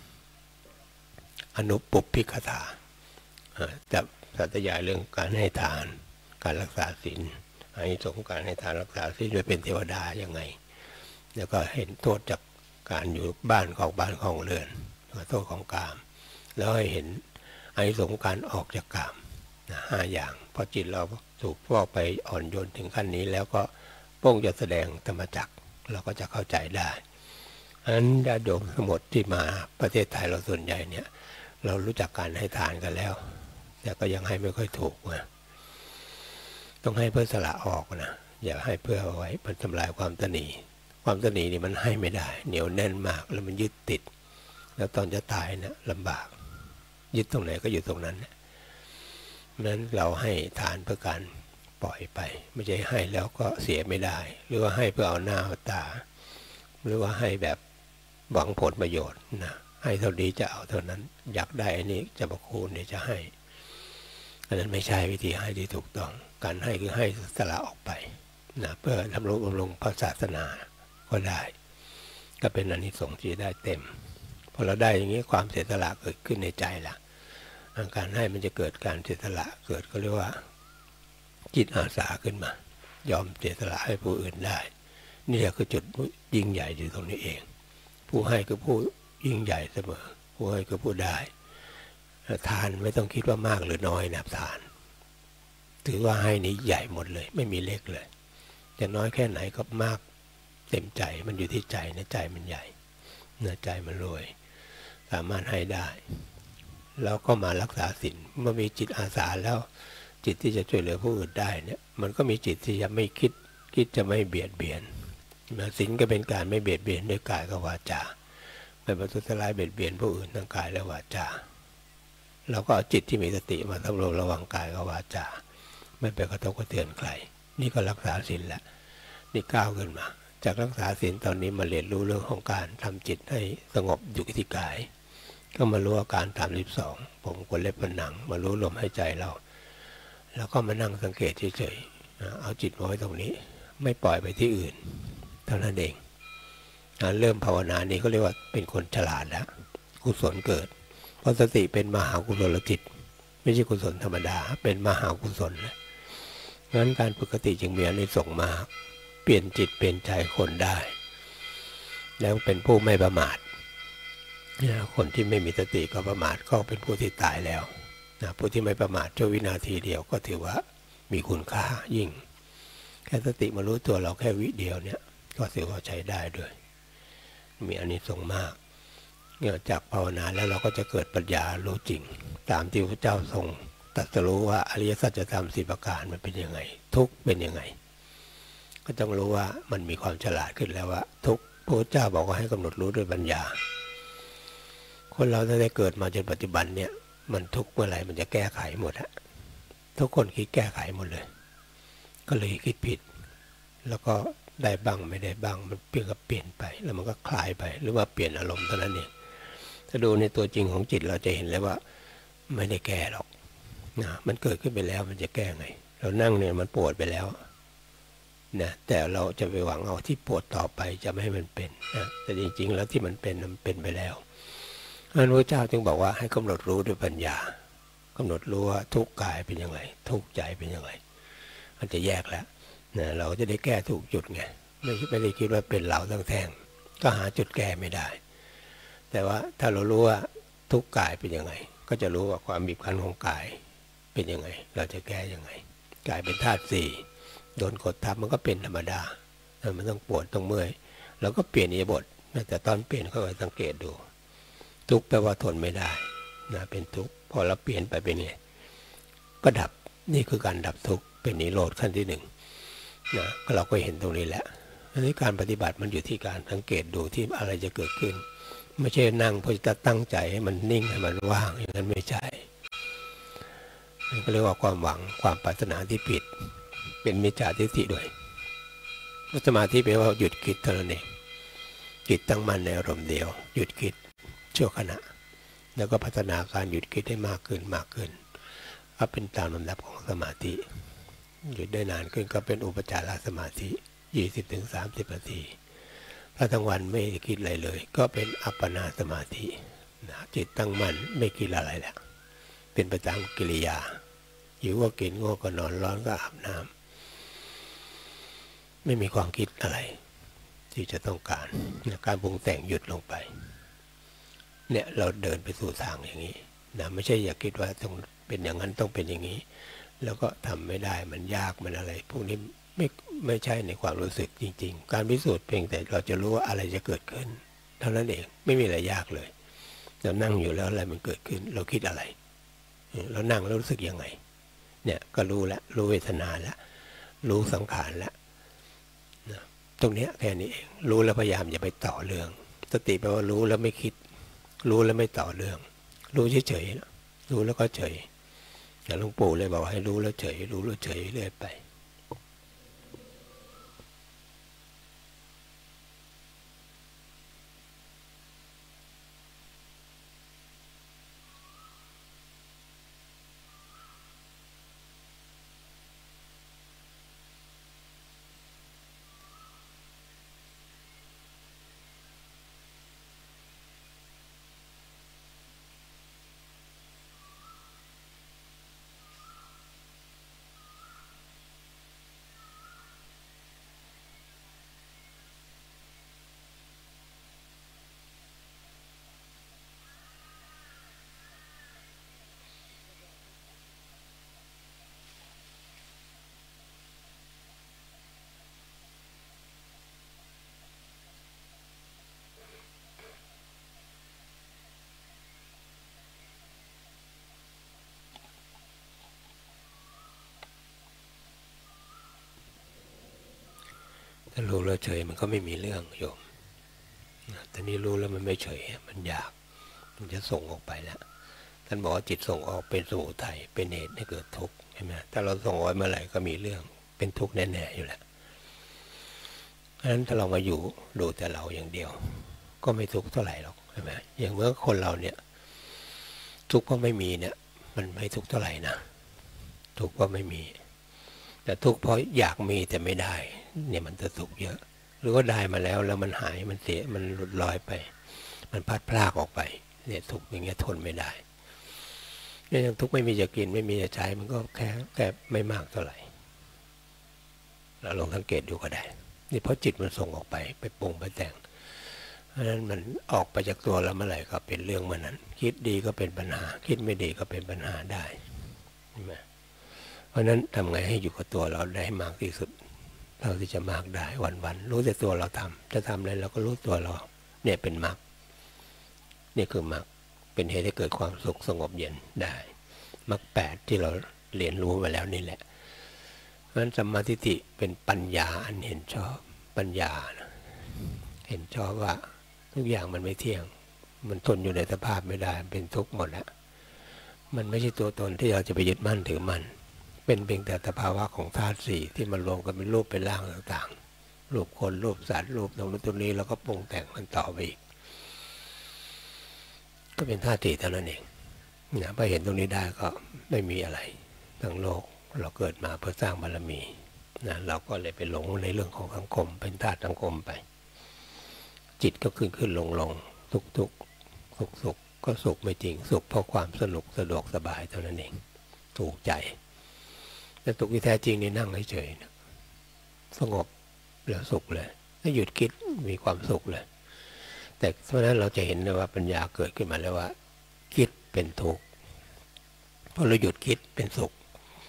อนุปุพพิกถาจับสัตยายเรื่องการให้ทานการรักษาศีลอานิสงส์การให้ทานรักษาศีลโดยเป็นเทวดายังไงแล้วก็เห็นโทษจากการอยู่บ้านของเรือนโทษของกามแล้วให้เห็นอานิสงส์การออกจากกาม5 อย่างพอจิตเราถูกฟอกไปอ่อนโยนถึงขั้นนี้แล้วก็พระองค์จะแสดงธรรมจักรเราก็จะเข้าใจได้อันญาติโยมทั้งหมดที่มาประเทศไทยเราส่วนใหญ่เนี่ยเรารู้จักการให้ทานกันแล้วแต่ก็ยังให้ไม่ค่อยถูกนะต้องให้เพื่อสละออกนะอย่าให้เพื่อเอาไว้มันทำลายความตนีนี่มันให้ไม่ได้เหนียวแน่นมากแล้วมันยึดติดแล้วตอนจะตายนะลำบากยึดตรงไหนก็อยู่ตรงนั้นนะนั้นเราให้ทานเพื่อการปล่อยไปไม่ใช่ให้แล้วก็เสียไม่ได้หรือว่าให้เพื่อเอาหน้าเอาตาหรือว่าให้แบบหวังผลประโยชน์นะให้เท่านี้จะเอาเท่านั้นอยากได้อันนี้จะประคูณเนี่ยจะให้อันนั้นไม่ใช่วิธีให้ที่ถูกต้องการให้คือให้สละออกไปนะเพื่อดำรงพระศาสนาก็ได้ก็เป็นอานิสงส์ที่ได้เต็มพอเราได้อย่างนี้ความเสียสละเกิดขึ้นในใจละการให้มันจะเกิดการเสียสละเกิดก็เรียกว่าจิตอาสาขึ้นมายอมเสียสละให้ผู้อื่นได้นี่แหละคือจุดยิ่งใหญ่อยู่ตรงนี้เองผู้ให้คือผู้ยิ่งใหญ่เสมอผู้ให้คือผู้ได้ทานไม่ต้องคิดว่ามากหรือน้อยนะทานถือว่าให้นี้ใหญ่หมดเลยไม่มีเล็กเลยจะน้อยแค่ไหนก็มากเต็มใจมันอยู่ที่ใจนะใจมันใหญ่เนื้อใจมันรวยสามารถให้ได้แล้วก็มารักษาศีลเมื่อมีจิตอาสาแล้วจิตที่จะช่วยเหลือผู้อื่นได้เนี่ยมันก็มีจิตที่จะไม่คิดจะไม่เบียดเบียนศีลก็เป็นการไม่เบียดเบียนด้วยกายกับวาจาไม่ประทุษร้ายเบียดเบียนผู้อื่นทางกายและวาจาเราก็เอาจิตที่มีสติมาสำรวมระวังกายกับวาจาไม่ไปกระทบกระเทือนใครนี่ก็รักษาศีลแหละนี่ก้าวขึ้นมาจากรักษาศีลตอนนี้มาเรียนรู้เรื่องของการทำจิตให้สงบอยู่ที่กายก็มารู้อาการ32ผมขนเล็บฝันหนังมารู้ลมหายใจเราแล้วก็มานั่งสังเกตเฉยๆเอาจิตมาไว้ตรงนี้ไม่ปล่อยไปที่อื่นเท่านั้นเองเริ่มภาวนานี้ก็เรียกว่าเป็นคนฉลาดแล้วกุศลเกิดเพราะสติเป็นมหากุศลจิตไม่ใช่กุศลธรรมดาเป็นมหากุศลนะงั้นการฝึกสติจึงมีอานิสงส์มากเปลี่ยนจิตเปลี่ยนใจคนได้แล้วเป็นผู้ไม่ประมาทคนที่ไม่มีสติก็ประมาทก็เป็นผู้ที่ตายแล้วนะผู้ที่ไม่ประมาทชั่ววินาทีเดียวก็ถือว่ามีคุณค่ายิ่งแค่สติมารู้ตัวเราแค่วิเดียวเนี่ยก็ถือว่าใช้ได้ด้วยมีอานิสงส์มากเนี่ยจากภาวนาแล้วเราก็จะเกิดปัญญารู้จริงตามที่พระเจ้าทรงตรัสรู้ว่าอริยสัจธรรม10 ประการมันเป็นยังไงทุกข์เป็นยังไงก็ต้องรู้ว่ามันมีความฉลาดขึ้นแล้วว่าทุกข์พระเจ้าบอกว่าให้กำหนดรู้ด้วยปัญญาคนเราตั้งแต่เกิดมาจนปัจจุบันเนี่ยมันทุกข์เมื่อไหร่มันจะแก้ไขหมดอะทุกคนคิดแก้ไขหมดเลยก็เลยคิดผิดแล้วก็ได้บ้างไม่ได้บ้างมันเปลี่ยนไปแล้วมันก็คลายไปหรือว่าเปลี่ยนอารมณ์เท่านั้นเองถ้าดูในตัวจริงของจิตเราจะเห็นเลยว่าไม่ได้แก้หรอกนะมันเกิดขึ้นไปแล้วมันจะแก้ไงเรานั่งเนี่ยมันปวดไปแล้วนะแต่เราจะไปหวังเอาที่ปวดต่อไปจะไม่ให้มันเป็นนะแต่จริงๆแล้วที่มันเป็นไปแล้วพระพุทธเจ้าจึงบอกว่าให้กำหนดรู้ด้วยปัญญากำหนดรู้ว่าทุกข์กายเป็นยังไงทุกข์ใจเป็นยังไงมันจะแยกแล้วนะเราจะได้แก้ถูกจุดไงไม่ได้คิดว่าเป็นเราทั้งแท่งก็หาจุดแก้ไม่ได้แต่ว่าถ้าเรารู้ว่าทุกกายเป็นยังไงก็จะรู้ว่าความบีบคั้นของกายเป็นยังไงเราจะแก้ยังไงกายเป็นธาตุสี่โดนกดทับมันก็เป็นธรรมดามันต้องปวดต้องเมื่อยเราก็เปลี่ยนอิริยาบถแต่ตอนเปลี่ยนก็สังเกตดูทุกแปลว่าทนไม่ได้นะเป็นทุกพอเราเปลี่ยนไปเป็นไงก็ดับนี่คือการดับทุกเป็นนิโรธขั้นที่หนึ่งนะก็เราก็เห็นตรงนี้แหละอันนี้การปฏิบัติมันอยู่ที่การสังเกตดูที่อะไรจะเกิดขึ้นไม่ใช่นั่งเพื่อจะตั้งใจให้มันนิ่งให้มันว่างอย่างนั้นไม่ใช่นี่ก็เรียกว่าความหวังความปรารถนาที่ผิดเป็นมิจฉาทิฏฐิด้วยสมาธิแปลว่าหยุดคิดเท่านั้นเองจิตตั้งมั่นในอารมณ์เดียวหยุดคิดชั่วขณะแล้วก็พัฒนาการหยุดคิดให้มากขึ้นมากขึ้นก็เป็นตามลำดับของสมาธิหยุดได้นานขึ้นก็เป็นอุปจารสมาธิ 20-30 นาทีถ้าทั้งวันไม่คิดอะไรเลยก็เป็นอัปปนาสมาธิจิตตั้งมั่นไม่คิดอะไรแล้วเป็นไปตามกิริยาหิวก็กินง่วงก็นอนร้อนก็อาบน้ำไม่มีความคิดอะไรที่จะต้องการการปรุงแต่งหยุดลงไปเนี่ยเราเดินไปสู่ทางอย่างนี้นะไม่ใช่อยากคิดว่าต้องเป็นอย่างนั้นต้องเป็นอย่างนี้แล้วก็ทำไม่ได้มันยากมันอะไรพวกนี้ไม่ใช่ในความรู้สึกจริงๆการพิสูจน์เพียงแต่เราจะรู้ว่าอะไรจะเกิดขึ้นเท่านั้นเองไม่มีอะไรยากเลยเรานั่งอยู่แล้วอะไรมันเกิดขึ้นเราคิดอะไรเรานั่งแล้วรู้สึกยังไงเนี่ยก็รู้แล้วรู้เวทนาแล้วรู้สังขารแล้วนะตรงนี้แค่นี้เองรู้แล้วพยายามอย่าไปต่อเรื่องสติแปลว่ารู้แล้วไม่คิดรู้แล้วไม่ต่อเรื่องรู้เฉยๆรู้แล้วก็เฉยอย่างหลวงปู่เลยบอกให้รู้แล้วเฉยรู้แล้วเฉยเรื่อยไปถ้ารู้แล้วเฉยมันก็ไม่มีเรื่องโยมแต่นี่รู้แล้วมันไม่เฉยมันอยากมันจะส่งออกไปแล้วท่านบอกว่าจิตส่งออกเป็นสมุทัยเป็นเหตุให้เกิดทุกข์ใช่ไหมถ้าเราส่งออกเมื่อไหร่ก็มีเรื่องเป็นทุกข์แน่ๆอยู่แล้วเพราะฉะนั้นถ้าเรามาอยู่ดูแต่เราอย่างเดียวก็ไม่ทุกข์เท่าไหร่หรอกใช่ไหมอย่างเมื่อคนเราเนี่ยทุกข์ก็ไม่มีเนี่ยมันไม่ทุกข์เท่าไหร่นะทุกข์ก็ไม่มีแต่ทุกข์เพราะอยากมีแต่ไม่ได้เนี่ยมันจะทุกข์เยอะหรือว่าได้มาแล้วมันหายมันเสียมันหลุดลอยไปมันพัดพลากออกไปเนี่ยทุกข์อย่างเงี้ยทนไม่ได้เนี่ยยังทุกข์ไม่มีจะกินไม่มีจะใช้มันก็แค่ไม่มากเท่าไหร่เราลองสังเกตดูก็ได้นี่เพราะจิตมันส่งออกไปปรุงไปแต่งเพราะฉะนั้นมันออกไปจากตัวเราเมื่อไหร่ก็เป็นเรื่องมันนั้นคิดดีก็เป็นปัญหาคิดไม่ดีก็เป็นปัญหาได้ใช่ไหมเพราะฉะนั้นทำไงให้อยู่กับตัวเราได้มากที่สุดเท่าที่จะมากได้วันๆรู้แต่ตัวเราทำจะทำอะไรเราก็รู้ตัวเราเนี่ยเป็นมรรคนี่คือมรรคเป็นเหตุให้เกิดความสุขสงบเย็นได้มรรค8ที่เราเรียนรู้มาแล้วนี่แหละเพราะฉะนั้นสัมมาทิฏฐิเป็นปัญญาอันเห็นชอบปัญญาเห็นชอบว่าทุกอย่างมันไม่เที่ยงมันทนอยู่ในสภาพไม่ได้เป็นทุกข์หมดแล้วมันไม่ใช่ตัวตนที่เราจะไปยึดมั่นถือมั่นเป็นเพียงแต่สภาวะของธาตุสี่ที่มันรวมกันเป็นรูปเป็นร่างต่างๆรูปคนรูปสัตว์รูปตรงนั้นตรงนี้แล้วก็ปรุงแต่งมันต่อไปอีกก็เป็นธาตุสี่เท่านั้นเองนะพอเห็นตรงนี้ได้ก็ไม่มีอะไรทั้งโลกเราเกิดมาเพื่อสร้างบารมีนะเราก็เลยไปหลงในเรื่องของสังคมเป็นธาตุสังคมไปจิตก็ขึ้นลงทุกสุขก็สุขไม่จริงสุขเพราะความสนุกสะดวกสบายเท่านั้นเองถูกใจแต่สุขที่แท้จริงนี่นั่งเฉยๆนะสงบแล้วสุขเลยถ้าหยุดคิดมีความสุขเลยแต่เพราะนั้นเราจะเห็นว่าปัญญาเกิดขึ้นมาแล้วว่าคิดเป็นทุกข์พอเราหยุดคิดเป็นสุข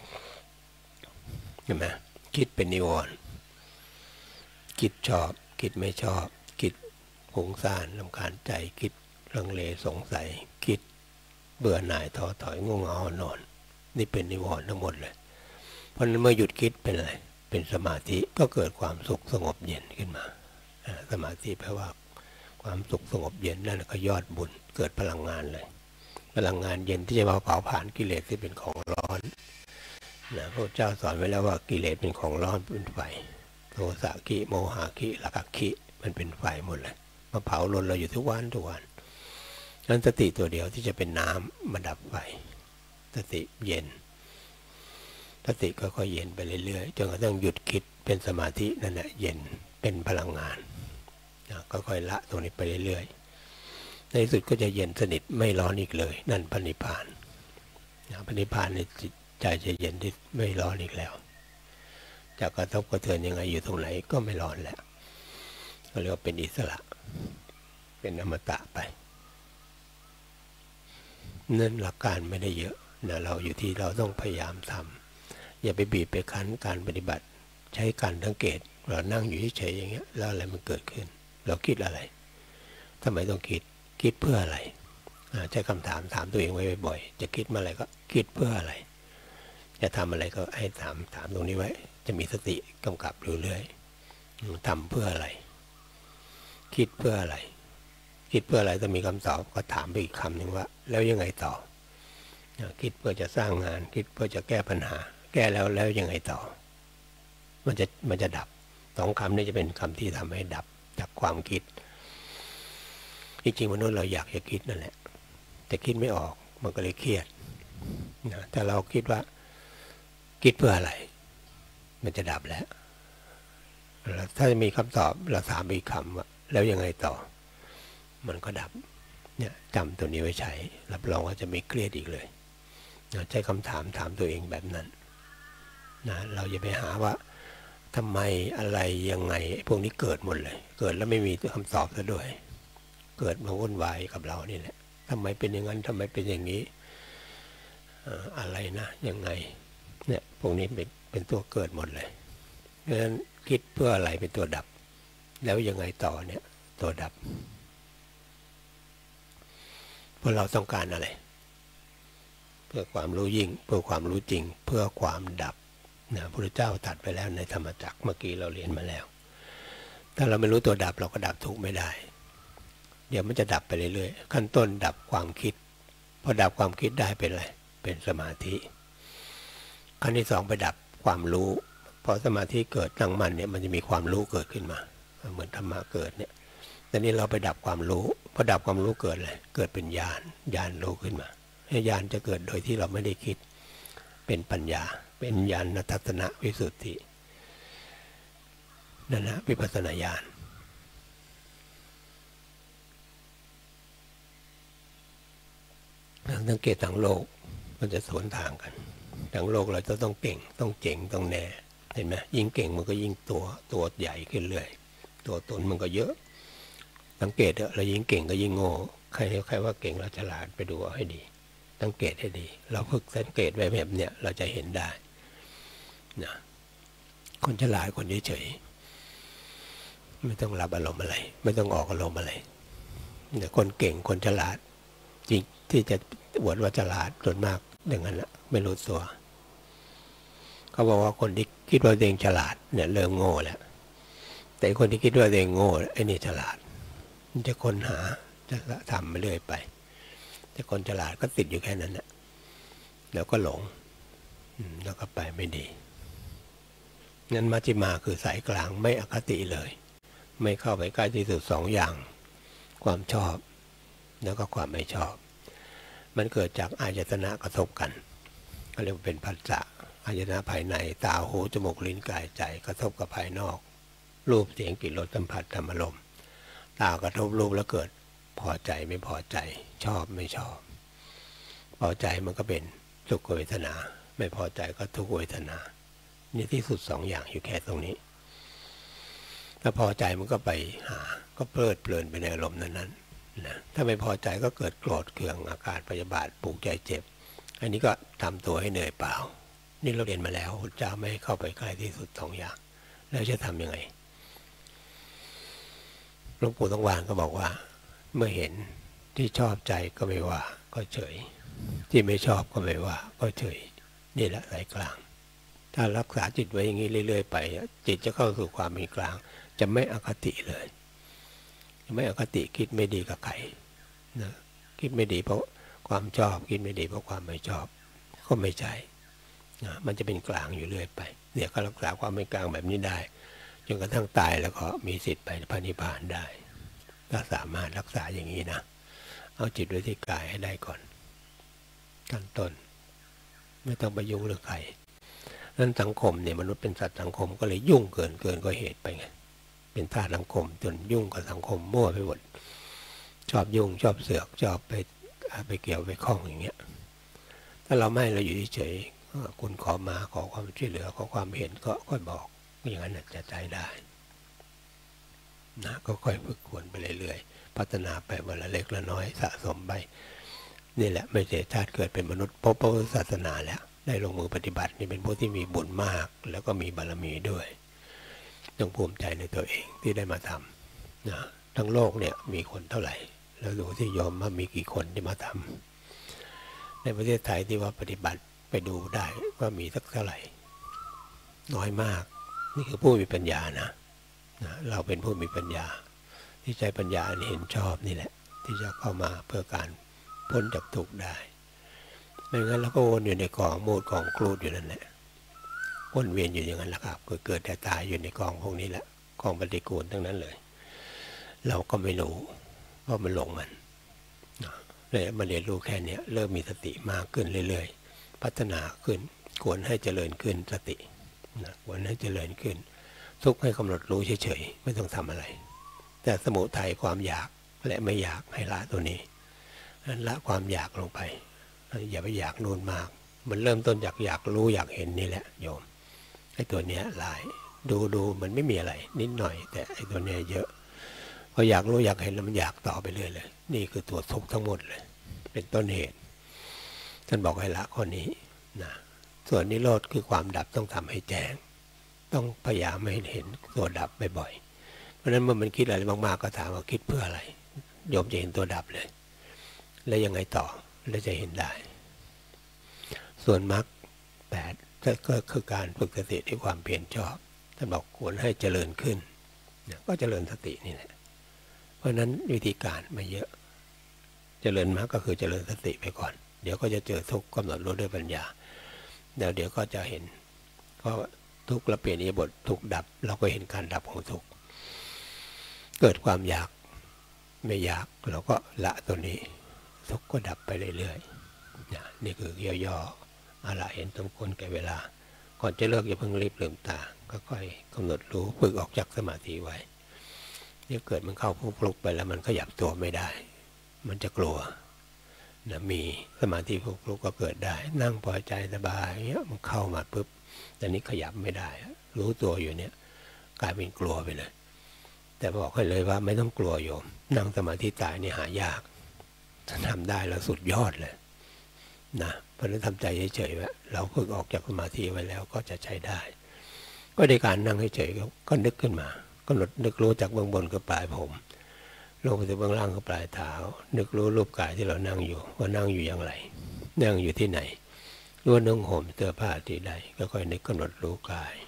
ใช่ไหมคิดเป็นนิวรณ์คิดชอบคิดไม่ชอบคิดฟุ้งซ่านรำคาญใจคิดลังเลสงสัยคิดเบื่อหน่ายท้อถอยง่วงเหงาหอนอนนี่เป็นนิวรณ์ทั้งหมดเลยเพราะนั้นเมื่อหยุดคิดเป็นอะไรเป็นสมาธิก็เกิดความสุขสงบเย็นขึ้นมาสมาธิแปลว่าความสุขสงบเย็นนั่นก็ยอดบุญเกิดพลังงานเลยพลังงานเย็นที่จะมาเผาผลาญกิเลสที่เป็นของร้อนนะพระเจ้าสอนไว้แล้วว่ากิเลสเป็นของร้อนเป็นไฟโทสะกิโมหะกิราคะกิมันเป็นไฟหมดเลยมาเผาลนเราอยู่ทุกวันนั้นสติตัวเดียวที่จะเป็นน้ำมาดับไฟสติเย็นสติก็ค่อยเย็นไปเรื่อยๆจนกระทั่งหยุดคิดเป็นสมาธินั่นแหละเย็นเป็นพลังงานก็ค่อยละตรงนี้ไปเรื่อยๆในที่สุดก็จะเย็นสนิทไม่ร้อนอีกเลยนั่นพระนิพพานพระนิพพานในจิตใจจะเย็นที่ไม่ร้อนอีกแล้วจะกระทบกระเทือนยังไงอยู่ตรงไหนก็ไม่ร้อนแล้วก็เรียกว่าเป็นอิสระเป็นอมตะไปนั่นหลักการไม่ได้เยอะนะเราอยู่ที่เราต้องพยายามทำอย่าไปบีบไปคั้นการปฏิบัติใช้การสังเกตเรานั่งอยู่เฉยๆอย่างเงี้ยแล้วอะไรมันเกิดขึ้นเราคิดอะไรทำไมต้องคิดเพื่ออะไรใช้คำถามตัวเองไว้บ่อยๆจะคิดเมื่อไหร่ก็คิดเพื่ออะไรจะทำอะไรก็ให้ถามตรงนี้ไว้จะมีสติกำกับเรื่อยๆทำเพื่ออะไรคิดเพื่ออะไรคิดเพื่ออะไรต้องมีคำตอบก็ถามไปอีกคำหนึ่งว่าแล้วยังไงต่อคิดเพื่อจะสร้างงานคิดเพื่อจะแก้ปัญหาแก้แล้วยังไงต่อมันจะดับสองคำนี้จะเป็นคำที่ทำให้ดับจากความคิดจริงๆมนุษย์เราอยากจะคิดนั่นแหละแต่คิดไม่ออกมันก็เลยเครียดนะแต่เราคิดว่าคิดเพื่ออะไรมันจะดับแล้วถ้าจะมีคำตอบเราถามอีกคำว่าแล้วยังไงต่อมันก็ดับเนี่ยจำตัวนี้ไว้ใช้รับรองว่าจะไม่เครียดอีกเลยนะใช้คำถามตัวเองแบบนั้นนะเราอย่าไปหาว่าทำไมอะไรยังไงพวกนี้เกิดหมดเลยเกิดแล้วไม่มีคำตอบซะด้วยเกิดมาวุ่นวายกับเรานี่แหละทำไมเป็นอย่างนั้นทำไมเป็นอย่างนี้อะไรนะยังไงเนี่ยพวกนี้เป็นตัวเกิดหมดเลยเพราะฉะนั้นคิดเพื่ออะไรเป็นตัวดับแล้วยังไงต่อเนี่ยตัวดับเพราะเราต้องการอะไรเพื่อความรู้ยิ่งเพื่อความรู้จริงเพื่อความดับนะพระพุทธเจ้าตรัสไปแล้วในธรรมจักรเมื่อกี้เราเรียนมาแล้วถ้าเราไม่รู้ตัวดับเราก็ดับทุกข์ไม่ได้เดี๋ยวมันจะดับไปเรื่อยๆขั้นต้นดับความคิดพอดับความคิดได้เป็นอะไรเป็นสมาธิขั้นที่สองไปดับความรู้พอสมาธิเกิดตั้งมั่นเนี่ยมันจะมีความรู้เกิดขึ้นมาเหมือนธรรมะเกิดเนี่ยตอนนี้เราไปดับความรู้พอดับความรู้เกิดอะไรเกิดเป็นญาณรู้ขึ้นมาญาณจะเกิดโดยที่เราไม่ได้คิดเป็นปัญญาเป็นญาณทัศนวิสุทธินั่นนะวิปัสสนาญาณสังเกตทางโลกมันจะสวนทางกันทางโลกเราจะต้องเก่งต้องเจ๋งต้องแน่เห็นไหมยิ่งเก่งมันก็ยิ่งตัวใหญ่ขึ้นเรื่อยตัวตนมันก็เยอะสังเกตเรายิ่งเก่งก็ยิ่งโง่ใครว่าเก่งเราฉลาดไปดูให้ดีสังเกตให้ดีเราฝึกสังเกตไว้แบบเนี้ยเราจะเห็นได้นะคนฉลาดคนเฉยๆไม่ต้องรับอารมณ์อะไรไม่ต้องออกอารมณ์อะไรแต่คนเก่งคนฉลาดจริงที่จะอวดว่าฉลาดส่วนมากอย่างนั้นแหละไม่รู้ตัวเขาบอกว่าคนที่คิดว่าตัวเองฉลาดเนี่ยเริ่มโง่แล้วแต่คนที่คิดว่าตัวเองโง่ไอ้นี่ฉลาดมันจะค้นหาจะทำไปเรื่อยไปแต่คนฉลาดก็ติดอยู่แค่นั้นแหละแล้วก็หลงแล้วก็ไปไม่ดีงั้นมัชฌิมาคือสายกลางไม่อคติเลยไม่เข้าไปใกล้ที่สุดสองอย่างความชอบแล้วก็ความไม่ชอบมันเกิดจากอายตนะกระทบกันก็เรียกว่าเป็นผัสสะอายตนะภายในตาหูจมูกลิ้นกายใจกระทบกับภายนอกรูปเสียงกลิ่นรสสัมผัสธรรมารมณ์ตากระทบรูปแล้วเกิดพอใจไม่พอใจชอบไม่ชอบพอใจมันก็เป็นสุขเวทนาไม่พอใจก็ทุกขเวทนานี่ที่สุด2 อย่างอยู่แค่ตรงนี้ถ้าพอใจมันก็ไปหาก็เพลิดเพลินไปในอารมณ์นั้นๆนะถ้าไม่พอใจก็เกิดโกรธเคืองอาการพยาบาทปลูกใจเจ็บอันนี้ก็ทำตัวให้เหนื่อยเปล่านี่เราเรียนมาแล้วพุทธเจ้าไม่เข้าไปใกล้ที่สุด2 อย่างแล้วจะทำยังไงหลวงปู่ต้องวางก็บอกว่าเมื่อเห็นที่ชอบใจก็ไม่ว่าก็เฉยที่ไม่ชอบก็ไม่ว่าก็เฉยนี่แหละสายกลางถ้ารักษาจิตไว้อย่างนี้เรื่อยๆไปจิตจะเข้าสู่ความเป็นกลางจะไม่อคติเลยจะไม่อคติคิดไม่ดีกับใครนะคิดไม่ดีเพราะความชอบคิดไม่ดีเพราะความไม่ชอบก็ไม่ใช่นะมันจะเป็นกลางอยู่เรื่อยไปเนี่ยก็รักษาความเป็นกลางแบบนี้ได้จนกระทั่งตายแล้วก็มีสิทธิ์ไปพระนิพพานได้ถ้าสามารถรักษาอย่างนี้นะเอาจิตไว้ที่กายให้ได้ก่อนขั้นต้นไม่ต้องไปยุ่งเรื่องใครนั้นสังคมเนี่ยมนุษย์เป็นสัตว์สังคมก็เลยยุ่งเกินก็เหตุไปไงเป็นทาสสังคมจนยุ่งกับสังคมมั่วไปหมดชอบยุ่งชอบเสือกชอบไปเกี่ยวไปข้องอย่างเงี้ยถ้าเราไม่เราอยู่เฉยๆคุณขอมาขอความช่วยเหลือขอความเห็นก็ค่อยบอกอย่างนั้นจะใจได้นะก็ค่อยฝึกฝนไปเรื่อยๆพัฒนาไปวันละเล็กละน้อยสะสมไปนี่แหละไม่ใช่ชาติเกิดเป็นมนุษย์พบพระศาสนาแล้วได้ลงมือปฏิบัตินี่เป็นผู้ที่มีบุญมากแล้วก็มีบารมีด้วยต้องภูมิใจในตัวเองที่ได้มาทำนะทั้งโลกเนี่ยมีคนเท่าไหร่แล้วดูที่ยอมว่ามีกี่คนที่มาทำในประเทศไทยที่ว่าปฏิบัติไปดูได้ว่ามีสักเท่าไหร่น้อยมากนี่คือผู้มีปัญญานะเราเป็นผู้มีปัญญาที่ใช้ปัญญาเห็นชอบนี่แหละที่จะเข้ามาเพื่อการพ้นจากทุกข์ได้ไม่งั้นเราก็วนอยู่ในกองมูดกองครูดอยู่นั่นแหละวนเวียนอยู่อย่างนั้นแหละครับเกิดแต่ตายอยู่ในกองพวกนี้แหละกองปฏิกูลทั้งนั้นเลยเราก็ไม่รู้ว่ามันหลงมันเลยมาเรียนรู้แค่นี้เริ่มมีสติมากขึ้นเรื่อยๆพัฒนาขึ้นควรให้เจริญขึ้นสติควรให้เจริญขึ้นทุกข์ให้กำหนดรู้เฉยๆไม่ต้องทำอะไรแต่สมุทัยความอยากและไม่อยากให้ละตัวนี้ละความอยากลงไปอย่าไปอยากนู่นมากมันเริ่มต้นจากอยากรู้อยากเห็นนี่แหละโยมไอ้ตัวเนี้ยหลายดูมันไม่มีอะไรนิดหน่อยแต่ไอ้ตัวเนี้ยเยอะพออยากรู้อยากเห็นแล้วมันอยากต่อไปเรื่อยเลยนี่คือตัวทุกข์ทั้งหมดเลยเป็นต้นเหตุท่านบอกให้ละข้อนี้นะส่วนนิโรธคือความดับต้องทำให้แจ้งต้องพยายามให้เห็นตัวดับบ่อยๆเพราะฉะนั้นเมื่อมันคิดอะไรมากๆก็ถามว่าคิดเพื่ออะไรโยมจะเห็นตัวดับเลยแล้วยังไงต่อแล้วจะเห็นได้ส่วนมรรค8ก็คือการฝึกสติด้วยความเพียรชอบท่านบอกควรให้เจริญขึ้นก็เจริญสตินี่แหละเพราะนั้นวิธีการไม่เยอะเจริญมรรคก็คือเจริญสติไปก่อนเดี๋ยวก็จะเจอทุกข์กำหนดรู้ด้วยปัญญาแล้วเดี๋ยวก็จะเห็นเพราะทุกข์แล้วเปลี่ยนอิริยาบถทุกข์ดับเราก็เห็นการดับของทุกข์เกิดความอยากไม่อยากเราก็ละตัวนี้ทุกข์ก็ดับไปเรื่อยๆนี่คือย่อๆเอาละเห็นสมควรแก่เวลาก่อนจะเลิกอย่าเพิ่งรีบลืมตาก็ค่อยกำหนดรู้ฝึกออกจากสมาธิไว้เดี๋ยวเกิดมันเข้าพลุกไปแล้วมันขยับตัวไม่ได้มันจะกลัวนะมีสมาธิพลุกก็เกิดได้นั่งพอใจสบายเงี้ยมันเข้ามาปุ๊บแต่นี้ขยับไม่ได้รู้ตัวอยู่เนี่ยกลายเป็นกลัวไปเลยแต่บอกให้เลยว่าไม่ต้องกลัวโยมนั่งสมาธิตายนี่หายากถ้าทำได้แล้วสุดยอดเลยนะเพราะนั้นทำใจเฉยๆว่าเราฝึกออกจากสมาธิไว้แล้วก็จะใช้ได้ก็ในการนั่งเฉยๆก็นึกขึ้นมาก็นึกรู้จากเบื้องบนกับปลายผมลงไปถึงเบื้องล่างกับปลายเท้านึกรู้รูปกายที่เรานั่งอยู่ว่านั่งอยู่อย่างไรนั่งอยู่ที่ไหนรู้ว่านุ่งห่มเสื้อผ้าที่ใดก็ค่อยนึกกำหนดรู้กาย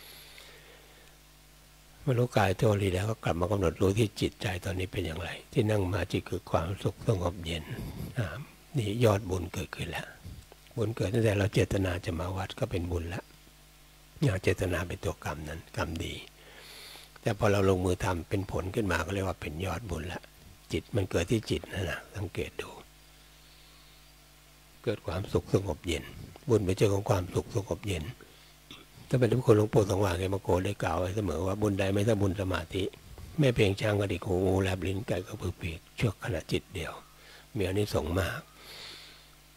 เมื่อรู้กายตัวนี้แล้วก็กลับมากำหนดรู้ที่จิตใจตอนนี้เป็นอย่างไรที่นั่งมาจิตคือความสุขสงบเย็นนี่ยอดบุญเกิดขึ้นแล้วบุญเกิดตั้งแต่เราเจตนาจะมาวัดก็เป็นบุญแล้วเจตนาเป็นตัวกรรมนั้นกรรมดีแต่พอเราลงมือทำเป็นผลขึ้นมาก็เรียกว่าเป็นยอดบุญละจิตมันเกิดที่จิตนะสังเกตดูเกิดความสุขสงบเย็นบุญเป็นเจ้าของความสุขสงบเย็นถ้าเป็นทุกคนหลวงปู่สว่างแกมาโกได้กล่าวไว้เสมอว่าบุญใดไม่ใช่บุญสมาธิแม่เพียงช้างกระดิกหูงูแลบลิ้นไก่กระพือปีกชั่วขณะจิตเดียวมีอานิสงส์มาก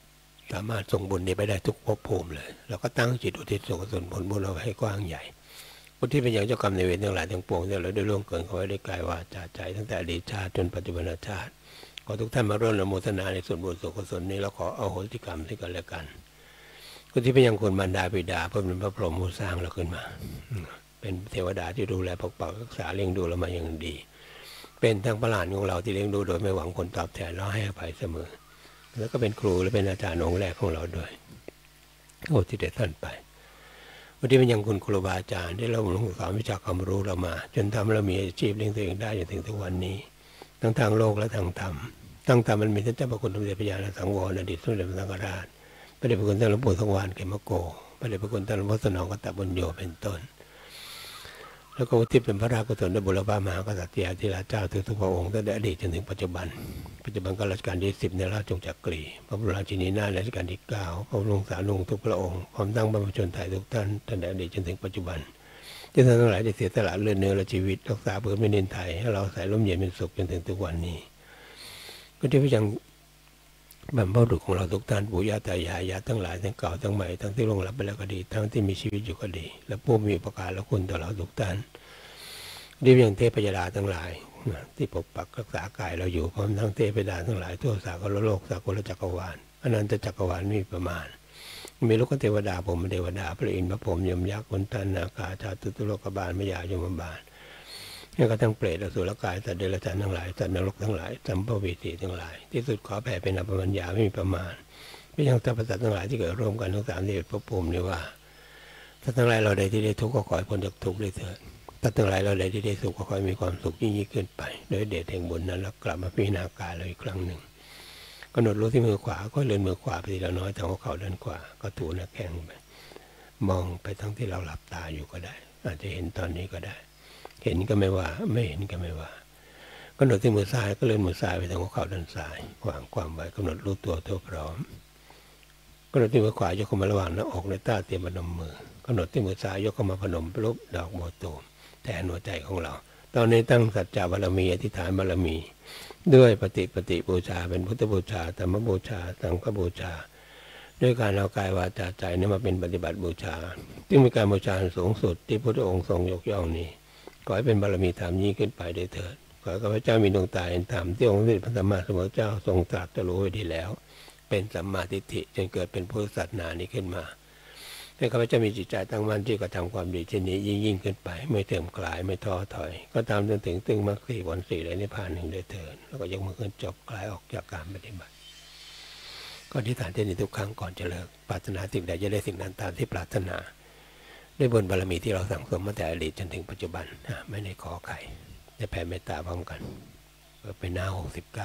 สามารถส่งบุญนี้ไปได้ทุกภพภูมิเลยเราก็ตั้งจิตอุทิศส่วนกุศลผลบุญเอาไว้ให้กว้างใหญ่อุทิศเป็นอย่างเจ้ากรรมนายเวรทั้งหลายทั้งปวงที่เราได้ล่วงเกินเขาไว้ด้วยกายวาจาใจตั้งแต่อดีตชาติจนปัจจุบันชาติขอทุกท่านมาร่วมอนุโมทนาในส่วนบุญส่วนกุศลนี้เราขออโหสิกรรมที่กันและกันอุทิศเป็นอย่างคุณมารดาบิดาเพื่อเป็นพระพรหมผู้สร้างเราขึ้นมาเป็นเทวดาที่ดูแลปกปักรักษาเลี้ยงดูเรามาอย่างดีเป็นทั้งพระหลานของเราที่เลี้ยงดูโดยไม่หวังผลตอบแทนแล้วให้อภัยเสมอแล้วก็เป็นครูและเป็นอาจารย์องค์แรกของเราด้วยโอ้ที่เด็ดท่านไปวันนี้เป็นอย่างคุณครูบาอาจารย์ที่เราหลงสอนวิชาความรู้เรามาจนทำให้เรามีอาชีพเลี้ยงตัวเองได้จนถึงทุกวันนี้ทั้งทางโลกและทางธรรมทั้งธรรมมันมีท่านเจ้าพระคุณสมเด็จพระญาณสังวรอดีตสมเด็จพระสังฆราชพระเดชพระคุณท่านหลวงปู่สว่านเขมโกพระเดชพระคุณท่านหลวงพ่อสนองกตบุญโยเป็นต้นแล้วก็อุทิศเป็นพระราชกุศลด้วยบุรพามหากษัตริย์ธิราชเจ้าทุกพระองค์ตั้งแต่อดีตจนถึงปัจจุบันก็รัชกาลที่10ในราชวงศ์จักรีพระบรมราชินีนาถรัชกาลที่9พระบรมสารีวงศ์ทุกพระองค์พร้อมทั้งบรรพชนไทยทุกท่านตั้งแต่อดีตจนถึงปัจจุบันที่ท่านทั้งหลายได้เสียสละเลือดเนื้อและชีวิตรักษาพื้นแผ่นดินไทยให้เราใส่ร่มเย็นเป็นสุขจนถึงทุกวันนี้ก็ที่พระยังบรรพบุรุษของเราทุกท่านปู่ย่าตายายญาติทั้งหลายทั้งเก่าทั้งใหม่ทั้งที่ล่วงลับไปแล้วก็ดีทั้งที่มีชีวิตอยู่ก็ดีและผู้มีอุปการและคุณต่อเราทุกท่านดีอย่างเทพยดาทั้งหลายที่ปกปักรักษากายเราอยู่พร้อมทั้งเทพยดาทั้งหลายทั่วสากลโลกสากลจักรวาลอนันตจักรวาลไม่มีประมาณมีลูกเทวดาผมเทวดาพระอินทร์พระพรหมยมยักษ์คนทันนาคาชาตุตุโลกบาลมยายมบาลนี่ก็ทั้งเปรตอสุรกายสัตว์เดรัจฉานทั้งหลายสัตว์นรกทั้งหลายสัมภเวสีทั้งหลายที่สุดขอแผ่เป็นอภิมัญญาไม่มีประมาณไม่ยังสรรพสัตว์ทั้งหลายที่เกิดร่วมกันทั้ง31ภพภูมินี้ว่าถ้าทั้งหลายเราใดที่ได้ทุกข์ก็ขอให้พ้นจากทุกข์ด้วยเถิดถ้าทั้งหลายเราใดที่ได้สุขก็ขอให้มีความสุขยิ่งขึ้นไปโดยเดชแห่งบุญนั้นแล้วกลับมาพิจารณากายเราอีกครั้งหนึ่งกำหนดรู้ที่มือขวาก็เลื่อนมือขวาไปทีละน้อยทางหัวเข่าด้านขวาก็ถูหน้าแข้งไปมองไปทั้งที่เราหลับตาอยู่ก็ได้อาจจะเห็นตอนนี้ก็ได้เห็นก็ไม่ว่าไม่เห็นก็ไม่ว่ากำหนดที่มือซ้ายก็เลื่อนมือซ้ายไปทางหัวเข่าด้านซ้ายวางความไว้กำหนดรู้ตัวพร้อมกำหนดที่มือขวายกเข้ามาระหว่างหน้าอกในใต้เตียมพนมมือกำหนดที่มือซ้ายยกเข้ามาพนมรูปดอกโมตูมแทนหัวใจของเราตอนนี้ตั้งสัจจะบารมีอธิษฐานบารมีด้วยปฏิบูชาเป็นพุทธบูชาธรรมบูชาสังฆบูชาด้วยการเอากายวาจาใจนี้มาเป็นปฏิบัติบูชาซึ่งเป็นการบูชาสูงสุดที่พระองค์ทรงยกย่องนี้ขอให้เป็นบารมีธรรมยิ่งขึ้นไปโดยเถิดขอให้ข้าพเจ้ามีดวงตาเห็นธรรมที่องค์สมเด็จพระสัมมาสัมพุทธเจ้าทรงตรัสรู้ไว้ดีแล้วเป็นสัมมาทิฏฐิจนเกิดเป็นพุทธศาสนานี้ขึ้นมาให้ข้าพเจ้ามีจิตใจตั้งมั่นที่กระทำความดีเช่นนี้ยิ่งขึ้นไปไม่เสื่อมคลายไม่ท้อถอยก็ตามจนถึงซึ่งมรรคสี่ผลสี่และนิพพานหนึ่งโดยเถิดแล้วก็ยกมือขึ้นจบคลายออกจากการปฏิบัติก็อธิษฐานเช่นนี้ทุกครั้งก่อนจะเลิกปรารถนาสิ่งใดจะได้สิ่งนั้นตามที่ปรารถนาด้วยบุญบารมีที่เราสั่งสมมาแต่อดีตจนถึงปัจจุบันไม่ได้ขอใครได้แผ่เมตตาพร้อมกันเป็นหน้า69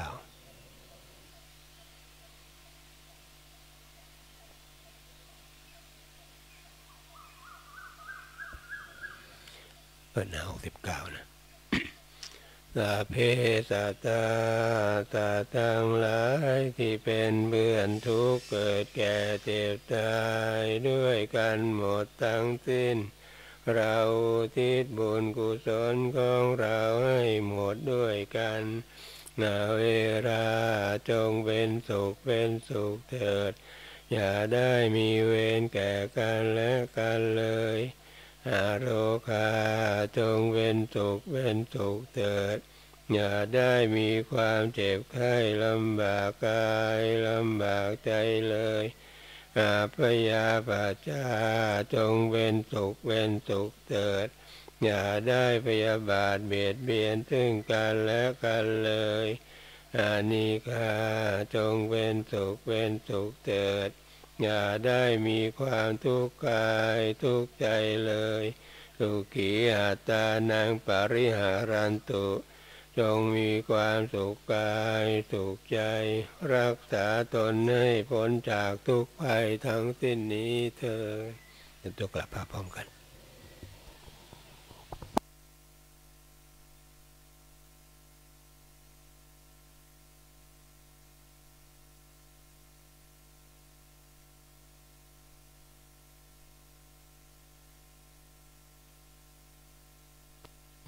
หน้า69นะสัพเพสัตตาสัตว์ทั้งหลายที่เป็นเบื้องทุกข์เกิดแก่เจ็บตายด้วยกันหมดทั้งสิ้นเราทิศบุญกุศลของเราให้หมดด้วยกันนาเวราจงเป็นสุขเถิดอย่าได้มีเวรแก่กันและกันเลยอาโรคาจงเป็นสุขเถิดอย่าได้มีความเจ็บไข้ลำบากกายลำบากใจเลยอาพยาปาจาจงเป็นสุขเถิดอย่าได้พยาบาทเบียดเบียนซึ่งกันและกันเลยอานิฆาจงเป็นสุขเถิดอย่าได้มีความทุกข์กายทุกข์ใจเลยสุขีอัตตานังปริหารันตุจงมีความสุขกายสุขใจรักษาตนให้พ้นจากทุกภัยทั้งสิ้นนี้เถิดตัวกลับมาพร้อมกัน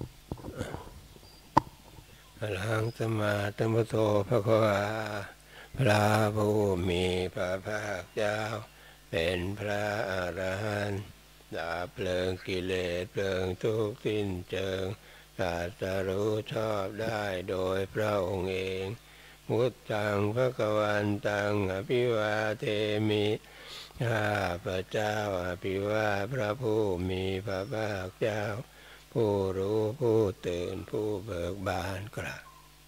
อรหังสัมมาสัมพุทโธภะคะวาพระผู้มีพระภาคเจ้าเป็นพระอรหันต์ดับเพลิงกิเลสเพลิงทุกข์สิ้นเชิงตรัสรู้ชอบได้โดยพระองค์เองพุทธังภคววันตังอภิวาเทมิข้าพระเจ้าอภิวาทพระผู้มีพระภาคเจ้าผู้รู้ผู้ตื่นผู้เบิกบานกราบ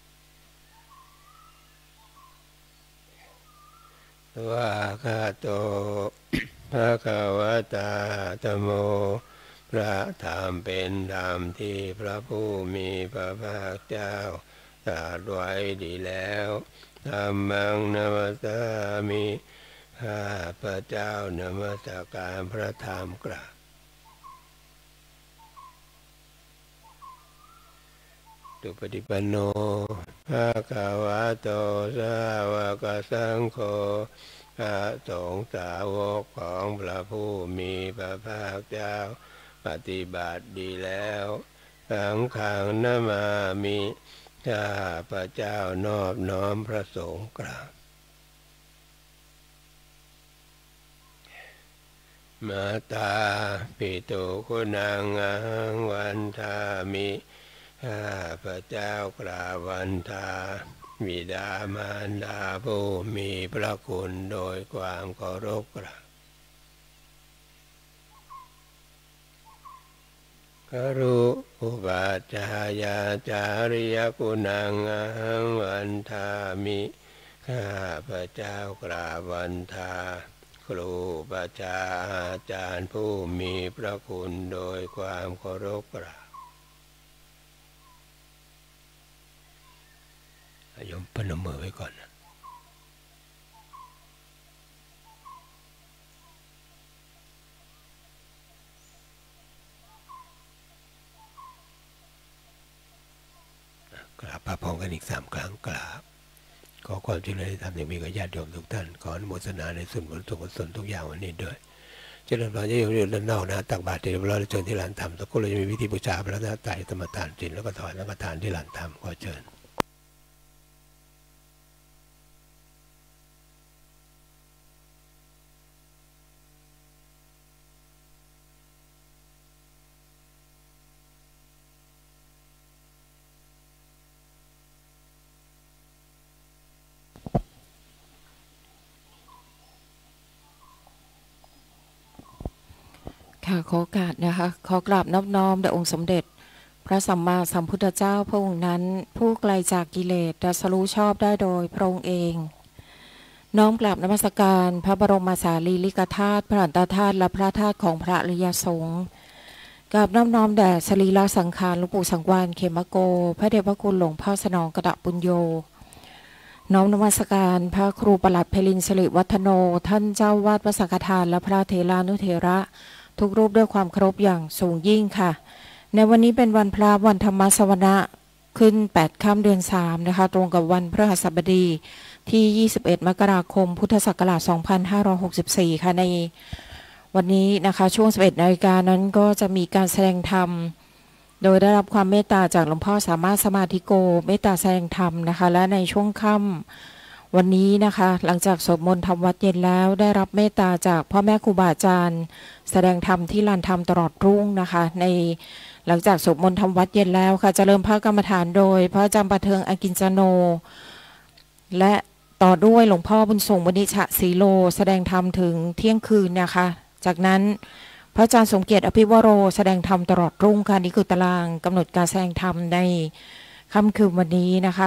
ว่าข้าโตภควตาธัมโมพระธรรมเป็นธรรมที่พระผู้มีพระภาคเจ้าตรัสไว้ดีแล้วธัมมังนัมสสามิข้าพระเจ้านมัสการพระธรรมกราบตุปฏิปันโนภะคะวะโตสาวกสังโฆพระสงฆ์สาวกของพระผู้มีพระภาคเจ้าปฏิบัติดีแล้วสังฆังนะมามิข้าพระเจ้านอบน้อมพระสงฆ์กราบมาตาปิตุคุณังอังวันทามิข้าพระเจ้ากราบวันทาบิดามารดาผู้มีพระคุณโดยความเคารพกราบกรุอุปาจายาจาริยคุณังอังวันทามิข้าพระเจ้ากราบวันทาครูบาอาจารย์ผู้มีพระคุณโดยความเคารพกราบโยมพนมมือไว้ก่อนนะกราบพระพรกันอีก3 ครั้งกราบขอความเจริญธรรมอย่างมีกับญาติโยมทุกท่านขออนุโมทนาในส่วนบุญส่วนกุศลทุกอย่างวันนี้ด้วยเจริญพรญาติโยมอยู่ด้านนอกนะตักบาตรเรียบร้อยแล้วเชิญที่ลานธรรมทุกคนเลยจะมีวิธีบูชาพระรัตนตรัยธรรมทานศีลแล้วก็ถวายสังฆทานที่ลานธรรมขอเชิญค่ะขอโอกาสนะคะขอกราบนอบน้อมแด่องค์สมเด็จพระสัมมาสัมพุทธเจ้าพระองค์นั้นผู้ไกลจากกิเลสตรัสรู้ชอบได้โดยพระองค์เองน้อมกราบนมัสการพระบรมสารีริกธาตุพระอันตธาตุและพระธาตุของพระอริยสงฆ์กราบน้อมแด่สรีระสังขารหลวงปู่สังวาลเขมโกพระเดชพระคุณหลวงพ่อสนองกระดะปุญโญน้อมนมัสการพระครูประหลัดเพลินสิริวัฒโนท่านเจ้าวาดวัดสังฆทานและพระเถรานุเถระทุกรูปด้วยความเคารพอย่างสูงยิ่งค่ะในวันนี้เป็นวันพระวันธรรมสวนะขึ้น8 ค่ำเดือน3นะคะตรงกับวันพฤหัสบดีที่21 มกราคมพุทธศักราช2564ค่ะในวันนี้นะคะช่วง 11 นาฬิกานั้นก็จะมีการแสดงธรรมโดยได้รับความเมตตาจากหลวงพ่อสามารถสมาธิโกเมตตาแสดงธรรมนะคะและในช่วงค่ำวันนี้นะคะหลังจากสวดมนต์ทำวัดเย็นแล้วได้รับเมตตาจากพ่อแม่ครูบาอาจารย์แสดงธรรมที่ลานธรรมตลอดรุ่งนะคะในหลังจากสวดมนต์ทำวัดเย็นแล้วค่ะจะเริ่มพระกรรมฐานโดยพระอาจารย์ประเทืองอากินจโนและต่อด้วยหลวงพ่อบุญส่งวณิชะศรีโลแสดงธรรมถึงเที่ยงคืนนะคะจากนั้นพระอาจารย์สมเกียรติอภิวโรแสดงธรรมตลอดรุ่งค่ะนี่คือตารางกำหนดการแสดงธรรมในค่ำคืนวันนี้นะคะ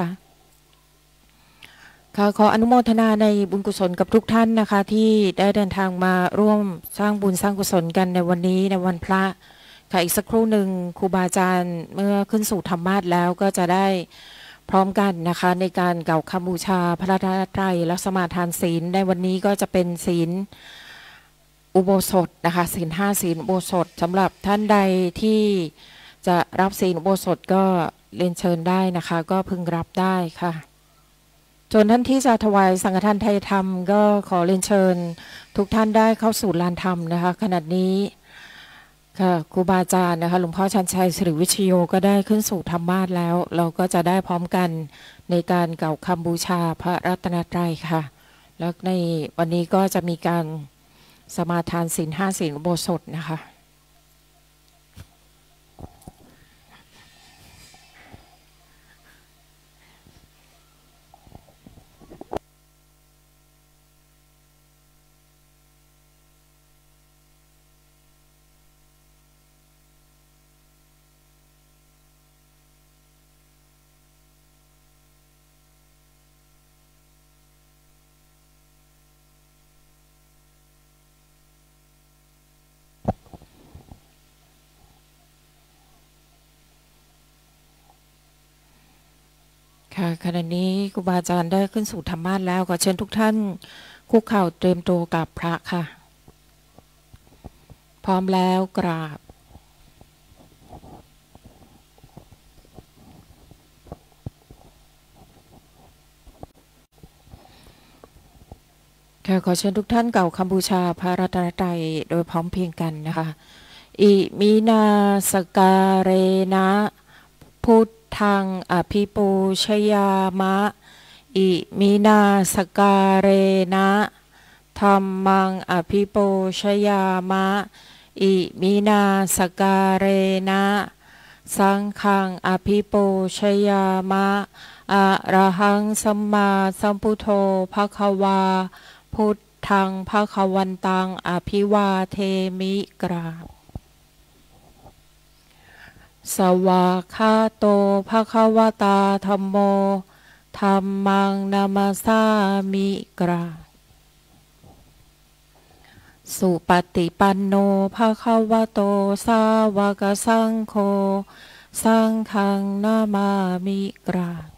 ขออนุโมทนาในบุญกุศลกับทุกท่านนะคะที่ได้เดินทางมาร่วมสร้างบุญสร้างกุศลกันในวันนี้ในวันพระค่ะอีกสักครู่หนึ่งครูบาอาจารย์เมื่อขึ้นสู่ธรรมาสแล้วก็จะได้พร้อมกันนะคะในการกล่าวคำบูชาพระรัตนตรัยและสมาทานศีลในวันนี้ก็จะเป็นศีลอุโบสถนะคะศีล5ศีลอุโบสถสำหรับท่านใดที่จะรับศีลอุโบสถก็เรียนเชิญได้นะคะก็พึงรับได้ค่ะส่วนท่านที่จะถวายสังฆทานไทยธรรมก็ขอเรียนเชิญทุกท่านได้เข้าสู่ลานธรรมนะคะขณะนี้ค่ะครูบาอาจารย์นะคะหลวงพ่อชันชัยสิริวิชโยก็ได้ขึ้นสู่ธรรมาสน์แล้วเราก็จะได้พร้อมกันในการกล่าวคำบูชาพระรัตนตรัยค่ะแล้วในวันนี้ก็จะมีการสมาทานศีล 5 ศีลอุโบสถนะคะค่ะขณะนี้ครูบาอาจารย์ได้ขึ้นสู่ธรรมาสน์แล้วขอเชิญทุกท่านคุกเข่าเตรียมตัวกับพระค่ะพร้อมแล้วกราบค่ะขอเชิญทุกท่านกล่าวคำบูชาพระรัตนตรัยโดยพร้อมเพรียงกันนะคะอิมินาสการเรนะพุทธังอภิปูชยามะอิมินาสการเรนะธัมมังอภิปูชยามะอิมินาสการเรนะสังฆังอภิปูชยามะอะระหังสัมมาสัมพุทโธภควาพุทธังภควันตังอภิวาเทมิกราบสวากขาโตภควตาธัมโมธัมมังนามาสามิกราบสุปฏิปันโนภควโตสาวกสังโฆสังฆังนามามิกราบ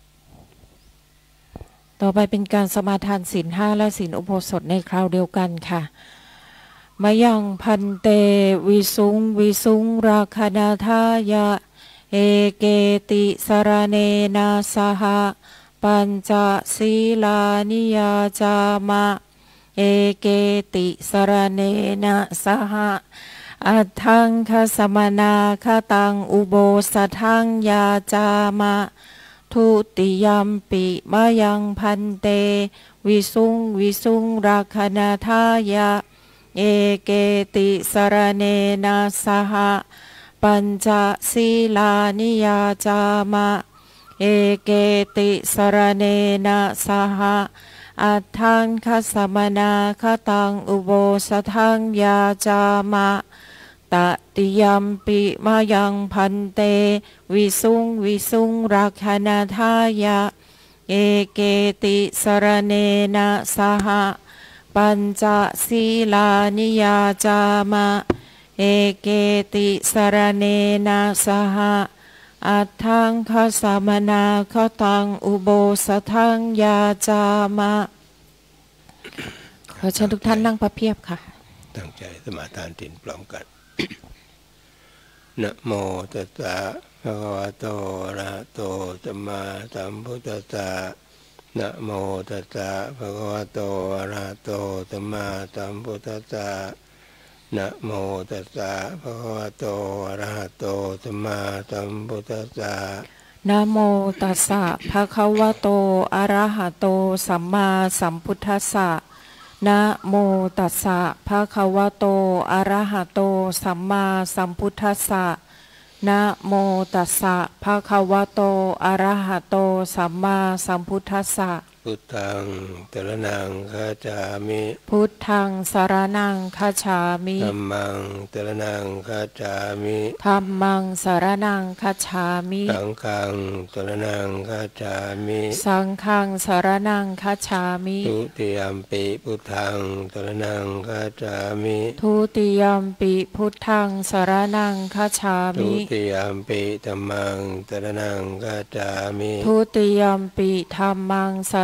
ต่อไปเป็นการสมาทานศีล 5และศีลอุโบสถในคราวเดียวกันค่ะมยังพันเตวิสุงราคณาทายะเอเกติสรเนนะสหปัญจศีลานิยาจามะเอเกติสรเนนะสหอัตถังคสมนาคตังอุโบสถังยาจามะทุติยัมปิมายังพันเตวิสุงราคณาทายะเอเกติสรเนนะสหปัญจศีลานิยาจามะเอเกติสรเนนะสหอัตถังคสมนาคตังอุโบสถังยาจามะตติยัมปิมายังพันเตวิสุงราคณาทายะเอเกติสรเนนะสหปัญจศีลานิยาจามะเอเกติสรเนนะสหอัตถังคสมนาคตังอุโบสถังยาจามะขอเชิญทุกท่านนั่งพระเพียบค่ะตั้งใจสมาทานศีลพร้อมกันนะโมตัสสะภะคะวะโตอะระหะโตสัมมาสัมพุทธัสสะนะโมตัสสะภะคะวะโตอะระหะโตสัมมาสัมพุทธัสสะนะโมตัสสะภะคะวะโตอะระหะโตสัมมาสัมพุทธัสสะนะโมตัสสะภะคะวะโตอะระหะโตสัมมาสัมพุทธัสสะนะโมตัสสะภะคะวะโตอะระหะโตสัมมาสัมพุทธัสสะนะโมตัสสะภะคะวะโตอะระหะโตสัมมาสัมพุทธัสสะพุทธังสรณังคัจฉามิพุทธังสรณังคัจฉามิธัมมังสรณังคัจฉามิธัมมังสรณังคัจฉามิสังฆังสรณังคัจฉามิสังฆังสรณังคัจฉามิทุติยัมปิพุทธังสรณังคัจฉามิทุติยัมปิพุทธังสรณังคัจฉามิทุติยัมปิธัมมังสรณังคัจฉามิทุติยัมปิธัมมังสร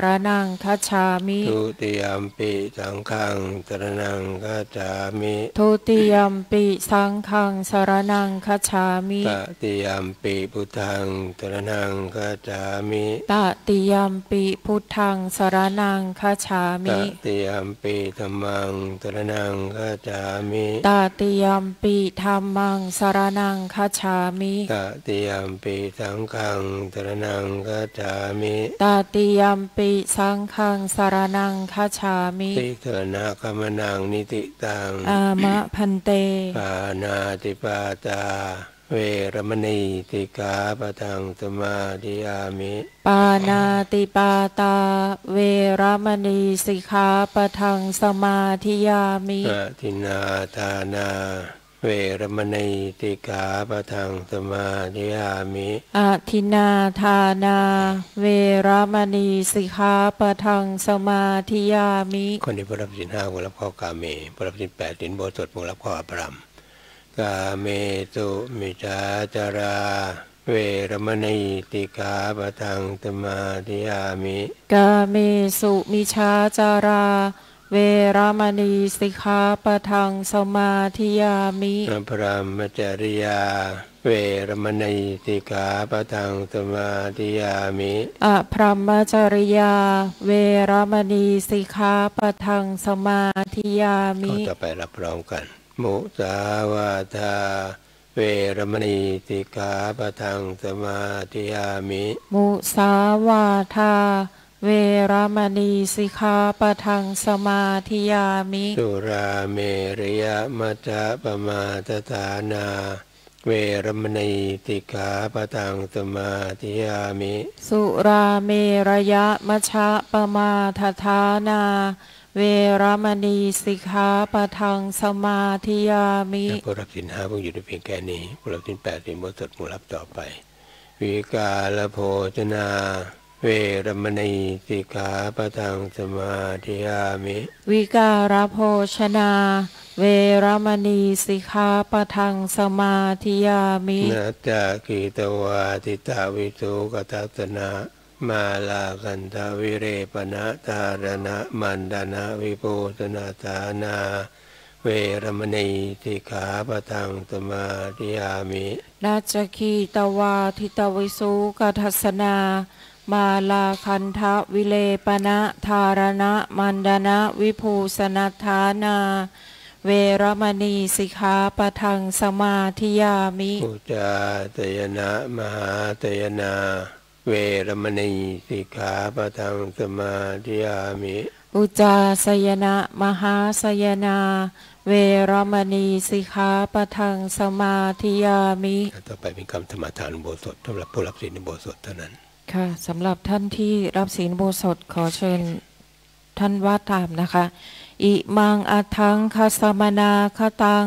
นังคัจฉามิทุติยัมปิสังฆังสรณังคัจฉามิทุติยัมปิสังฆังสรณังคัจฉามิตติยัมปิพุทธังสรณังคัจฉามิตติยัมปิพุทธังสรณังคัจฉาตมิติยัมปิธัมมังสรณังคัจฉามิตติยัมปิธัมมังสรณังคัจฉามิตติยัมปิสังฆังสรณังคัจฉามิตติยัมปิสังฆังสรณังคัจฉามิติสรณะกัมมนังนิติตังอามะพันเตปานาติปาตาเวรมณีติกาปะทังสมาธิยามิปานาติปาตาเวรมณีสิกขาปะทังสมาธิยามิอาทินาทานาเวรมณีติกาปะทังสมาธิยามิอาทินาทานาเวรมณีสิกขาปะทังสมาธิยามิคนที่ผู้รับศีลห้าผู้รับข้อกาเมผู้รับศีล8ศีลโบสถผู้รับข้ออภรรมกาเมสุมิจฉาจาราเวรมณีติกาปะทังสมาธิยามิกาเมสุมิชาจาราเวรมณีสิกขาปะทังสมาธิยามิอภรมจริยาเวรมณีติกาปะทังสมาธิยามิอพรหมจริยาเวรมณีสิกขาปะทังสมาธิยามิข้อต่อไปรับพร้อมกันมุสาวาทาเวรมณีติกาปะทังสมาธิยามิมุสาวาทาเวรมณีสิกขาปะทังสมาธิยามิสุราเมรยมัจจปมาทฐานาเวรมณีติกาปะทังสมาธิยามิสุราเมรยมัชฌะปมาทฐานาเวรมณีสิกขาปะทังสมาธิยามิผู้รับศีล5ผู้อยู่ในเพียงแค่นี้ผู้รับศีล8ศีลโบสถผู้รับต่อไปวิกาลโภชนาเวรมณีสิกขาปะทังสมาธิยามิวิการโภชนาเวรมณีสิกขาปะทังสมาธิยามินัจจกิตวาทิตาวิสุกทัสสนะมาลากันทวิเรปนะตารณะมันดนะวิโภชนาฐานาเวรมณีสิกขาปะทังสมาธิยามินาจคีตวาทิตวิสุกทัสสนามาลาคันทวิเลปนะธารณะมันดนะวิภูสนัฐานาเวรมณีสิกขาปะทังสมาธิยามิอุจจาตยนะมหาตยนาเวรมณีสิกขาปะทังสมาธิยามิอุจจาสยนะมหาสยนาเวรมณีสิกขาปะทังสมาธิยามิต่อไปเป็นคำธรรมทานอุโบสถสำหรับผู้รับศีลอุโบสถเท่านั้นค่ะสำหรับท่านที่รับศีลอุโบสถขอเชิญท่านว่าตามนะคะอิมังอัทังคสมนาคตัง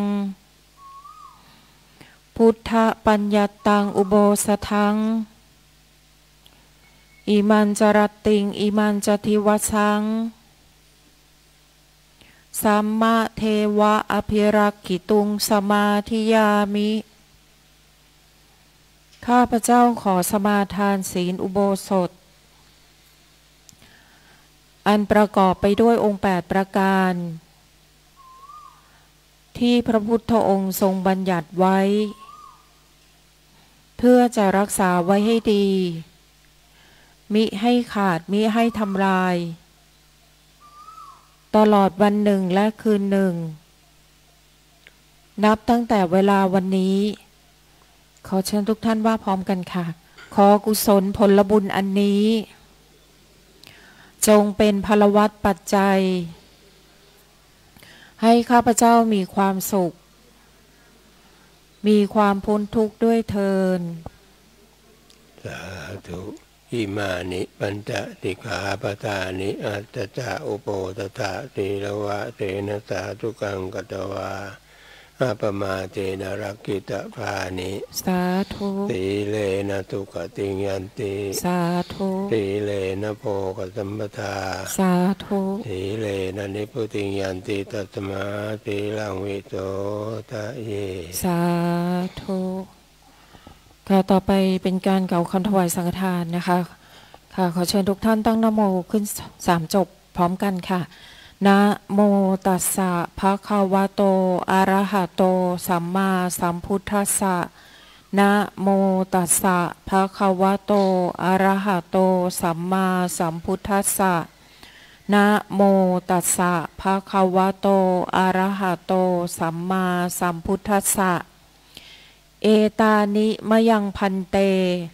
พุทธปัญญตังอุโบสทังอิมันจรติงอิมันจทิวสังสัมมาเทวะอภิรักขิตุงสมาธิยามิข้าพเจ้าขอสมาทานศีลอุโบสถอันประกอบไปด้วยองค์8ประการที่พระพุทธองค์ทรงบัญญัติไว้เพื่อจะรักษาไว้ให้ดีมิให้ขาดมิให้ทำลายตลอดวันหนึ่งและคืนหนึ่งนับตั้งแต่เวลาวันนี้ขอเชิญทุกท่านว่าพร้อมกันค่ะขอกุศลผลบุญอันนี้จงเป็นพลวัตปัจจัยให้ข้าพเจ้ามีความสุขมีความพ้นทุกข์ด้วยเทินสาธุอิมานิปัญจสิกขาปทานิอัตตะอุโปตถะสีลวะเสนะสาธุกังกัตวาอาปมาเจนะรักขิตภานิสาธุสีเลนะทุกขติยันติสาธุสีเลนะโภคสัมปทาสาธุสีเลนะนิพุติยันติตัสมาสีลังวิโสทะเยสาธุค่ะต่อไปเป็นการกล่าวคำถวายสังฆทานนะคะค่ะขอเชิญทุกท่านตั้งนะโมขึ้น3 จบพร้อมกันค่ะนะโมตัสสะภะคะวะโตอะระหะโตสัมมาสัมพุทธัสสะนะโมตัสสะภะคะวะโตอะระหะโตสัมมาสัมพุทธัสสะนะโมตัสสะภะคะวะโตอะระหะโตสัมมาสัมพุทธัสสะเอตานิมะยังพันเต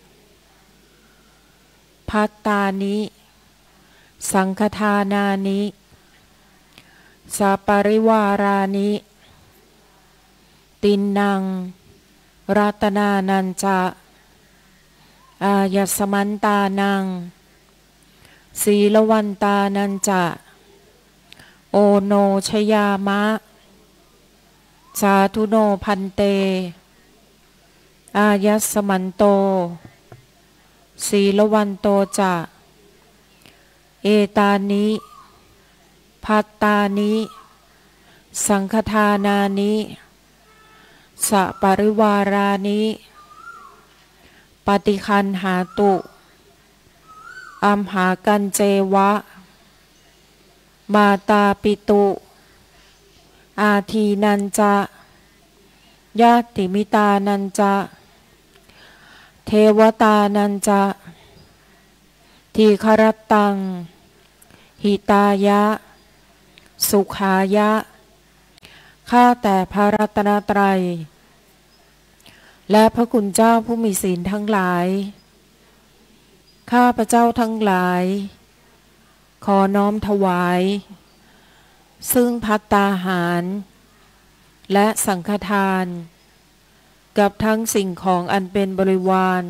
ภัตตานิสังฆทานานิสัปริวารานิตินนังรัตนานันจะอายัสมันตานังศีลวันตานันจะโอโนชยามะสาธุโนพันเตอายัสมันโตศีลวันโตจะเอตานิภัตตานิสังฆทานานิสัปริวารานิปฏิคันหาตุอัมหากันเจวะมาตาปิตุอาทีนันจะญาติมิตานันจะเทวตานันจะทีครตังหิตายะสุขายะข้าแต่พระรัตนตรัยและพระคุณเจ้าผู้มีศีลทั้งหลายข้าพระเจ้าทั้งหลายขอน้อมถวายซึ่งภัตตาหารและสังฆทานกับทั้งสิ่งของอันเป็นบริวาร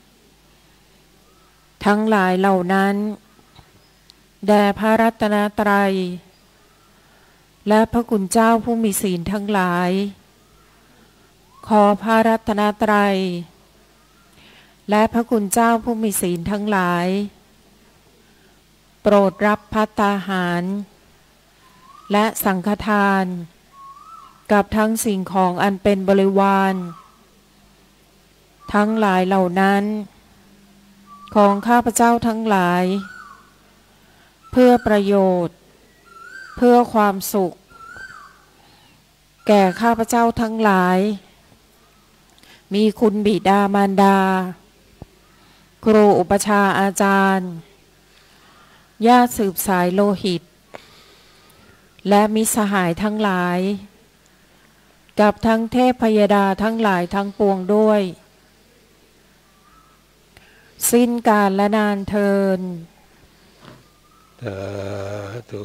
ทั้งหลายเหล่านั้นแด่พระรัตนตรัยและพระคุณเจ้าผู้มีศีลทั้งหลายขอพระรัตนตรัยและพระคุณเจ้าผู้มีศีลทั้งหลายโปรดรับภัตตาหารและสังฆทานกับทั้งสิ่งของอันเป็นบริวารทั้งหลายเหล่านั้นของข้าพเจ้าทั้งหลายเพื่อประโยชน์เพื่อความสุขแก่ข้าพเจ้าทั้งหลายมีคุณบิดามารดาครูอุปชาอาจารย์ญาติสืบสายโลหิตและมิตรสหายทั้งหลายกับทั้งเทพพยดาทั้งหลายทั้งปวงด้วยสิ้นกาลและนานเทินสาธุ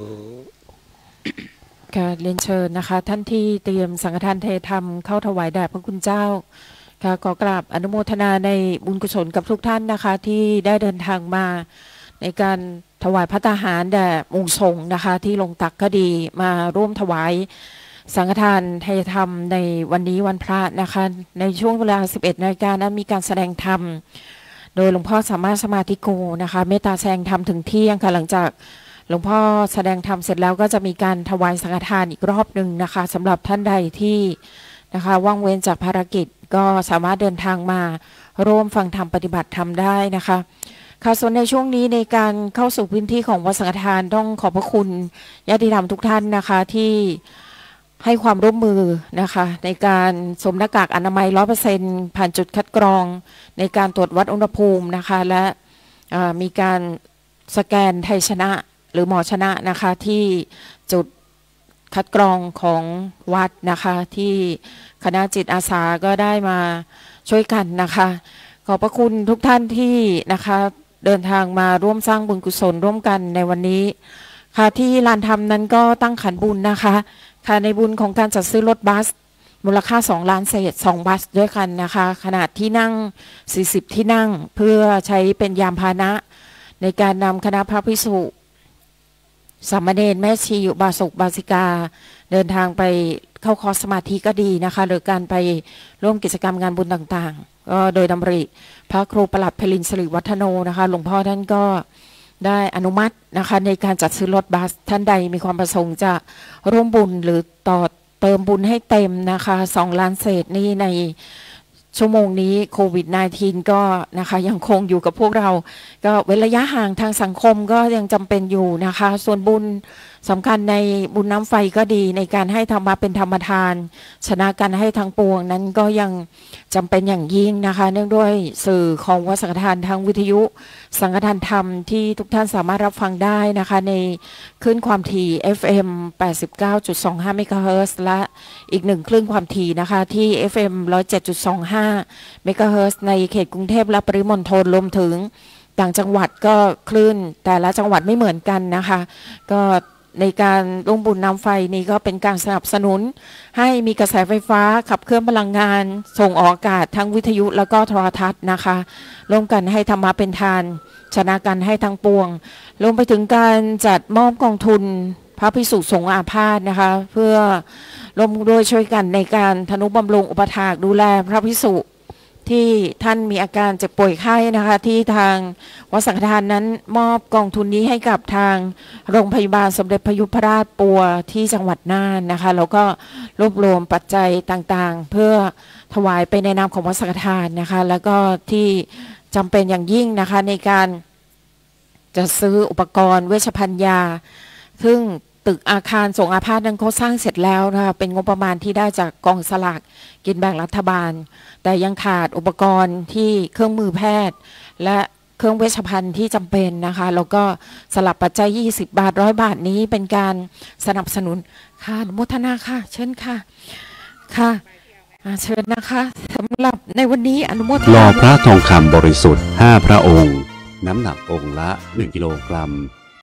ค่ะเรียนเชิญนะคะท่านที่เตรียมสังฆทานเทธรรมเข้าถวายแด่พระคุณเจ้าค่ะขอกราบอนุโมทนาในบุญกุศลกับทุกท่านนะคะที่ได้เดินทางมาในการถวายภัตตาหารแด่องค์สงฆ์นะคะที่ลงตักก็ดีมาร่วมถวายสังฆทานเทธรรมในวันนี้วันพระนะคะในช่วงเวลา 11 นาฬิกานั้นมีการแสดงธรรมโดยหลวงพ่อสามารถสมาธิโกนะคะเมตตาแสดงธรรมถึงเที่ยงค่ะหลังจากหลวงพ่อแสดงธรรมเสร็จแล้วก็จะมีการถวายสังฆทานอีกรอบหนึ่งนะคะสำหรับท่านใดที่นะคะว่างเว้นจากภารกิจก็สามารถเดินทางมาร่วมฟังธรรมปฏิบัติธรรมได้นะคะค่ะส่วนในช่วงนี้ในการเข้าสู่พื้นที่ของวัดสังฆทานต้องขอบพระคุณญาติธรรมทุกท่านนะคะที่ให้ความร่วมมือนะคะในการสวมหน้ากากอนามัย 100% ผ่านจุดคัดกรองในการตรวจวัดอุณหภูมินะคะและมีการสแกนไทยชนะหรือหมอชนะนะคะที่จุดคัดกรองของวัดนะคะที่คณะจิตอาสาก็ได้มาช่วยกันนะคะขอบพระคุณทุกท่านที่นะคะเดินทางมาร่วมสร้างบุญกุศลร่วมกันในวันนี้ค่ะที่ลานธรรมนั้นก็ตั้งขันบุญนะคะค่ะในบุญของการจัดซื้อรถบัสมูลค่า2 ล้านเศษ2บัสด้วยกันนะคะขนาดที่นั่ง40ที่นั่งเพื่อใช้เป็นยานพาหนะในการนำคณะพระภิกษุสามเณรแม่ชีอุบาสกบาสิกาเดินทางไปเข้าคอร์สสมาธิก็ดีนะคะหรือการไปร่วมกิจกรรมงานบุญต่างๆก็โดยดำริพระครูประหลัดเพลินสิริวัฒโนนะคะหลวงพ่อท่านก็ได้อนุมัตินะคะในการจัดซื้อรถบัสท่านใดมีความประสงค์จะร่วมบุญหรือต่อเติมบุญให้เต็มนะคะ2 ล้านเศษนี้ในชั่วโมงนี้โควิด -19 ก็นะคะยังคงอยู่กับพวกเราก็เว้นระยะห่างทางสังคมก็ยังจำเป็นอยู่นะคะส่วนบุญสำคัญในบุญน้ำไฟก็ดีในการให้ธรรมะเป็นธรรมทานชนะการให้ทางปวงนั้นก็ยังจำเป็นอย่างยิ่งนะคะเนื่องด้วยสื่อของวัดสังฆทานทางวิทยุสังฆทานธรรมที่ทุกท่านสามารถรับฟังได้นะคะในคลื่นความถี่ FM 89.25 เมกะเฮิรตซ์และอีกหนึ่งคลื่นความถี่นะคะที่ FM 107.25 เมกะเฮิรตซ์ในเขตกรุงเทพและปริมณฑลรวมถึงต่างจังหวัดก็คลื่นแต่ละจังหวัดไม่เหมือนกันนะคะก็ในการร่วมบุญน้ำไฟนี้ก็เป็นการสนับสนุนให้มีกระแสไฟฟ้าขับเคลื่อนพลังงานส่งออกอากาศทั้งวิทยุแล้วก็โทรทัศน์นะคะร่วมกันให้ธรรมะเป็นทานชนะกันให้ทั้งปวงรวมไปถึงการจัดมอบกองทุนพระภิกษุสงฆ์อาพาธนะคะเพื่อร่วมด้วยช่วยกันในการทนุบำรุงอุปถากดูแลพระภิกษุที่ท่านมีอาการเจ็บป่วยไข้นะคะที่ทางวัดสังฆทานนั้นมอบกองทุนนี้ให้กับทางโรงพยาบาลสมเด็จพระยุพราชปัวที่จังหวัดน่านนะคะแล้วก็รวบรวมปัจจัยต่างๆเพื่อถวายไปในนามของวัดสังฆทานนะคะแล้วก็ที่จำเป็นอย่างยิ่งนะคะในการจะซื้ออุปกรณ์เวชภัณฑ์ยาซึ่งตึกอาคารสงฆ์อาพาธนั้นเขาสร้างเสร็จแล้วนะคะเป็นงบประมาณที่ได้จากกองสลากกินแบ่งรัฐบาลแต่ยังขาดอุปกรณ์ที่เครื่องมือแพทย์และเครื่องเวชภัณฑ์ที่จำเป็นนะคะแล้วก็สลับปัจจัย20 บาท100 บาทนี้เป็นการสนับสนุนค่ะอนุโมทนาค่ะเชิญค่ะค่ะเชิญนะคะสำหรับในวันนี้อนุโมทนาหล่อพระทองคำบริสุทธิ์5 พระองค์น้ำหนักองค์ละ1 กิโลกรัม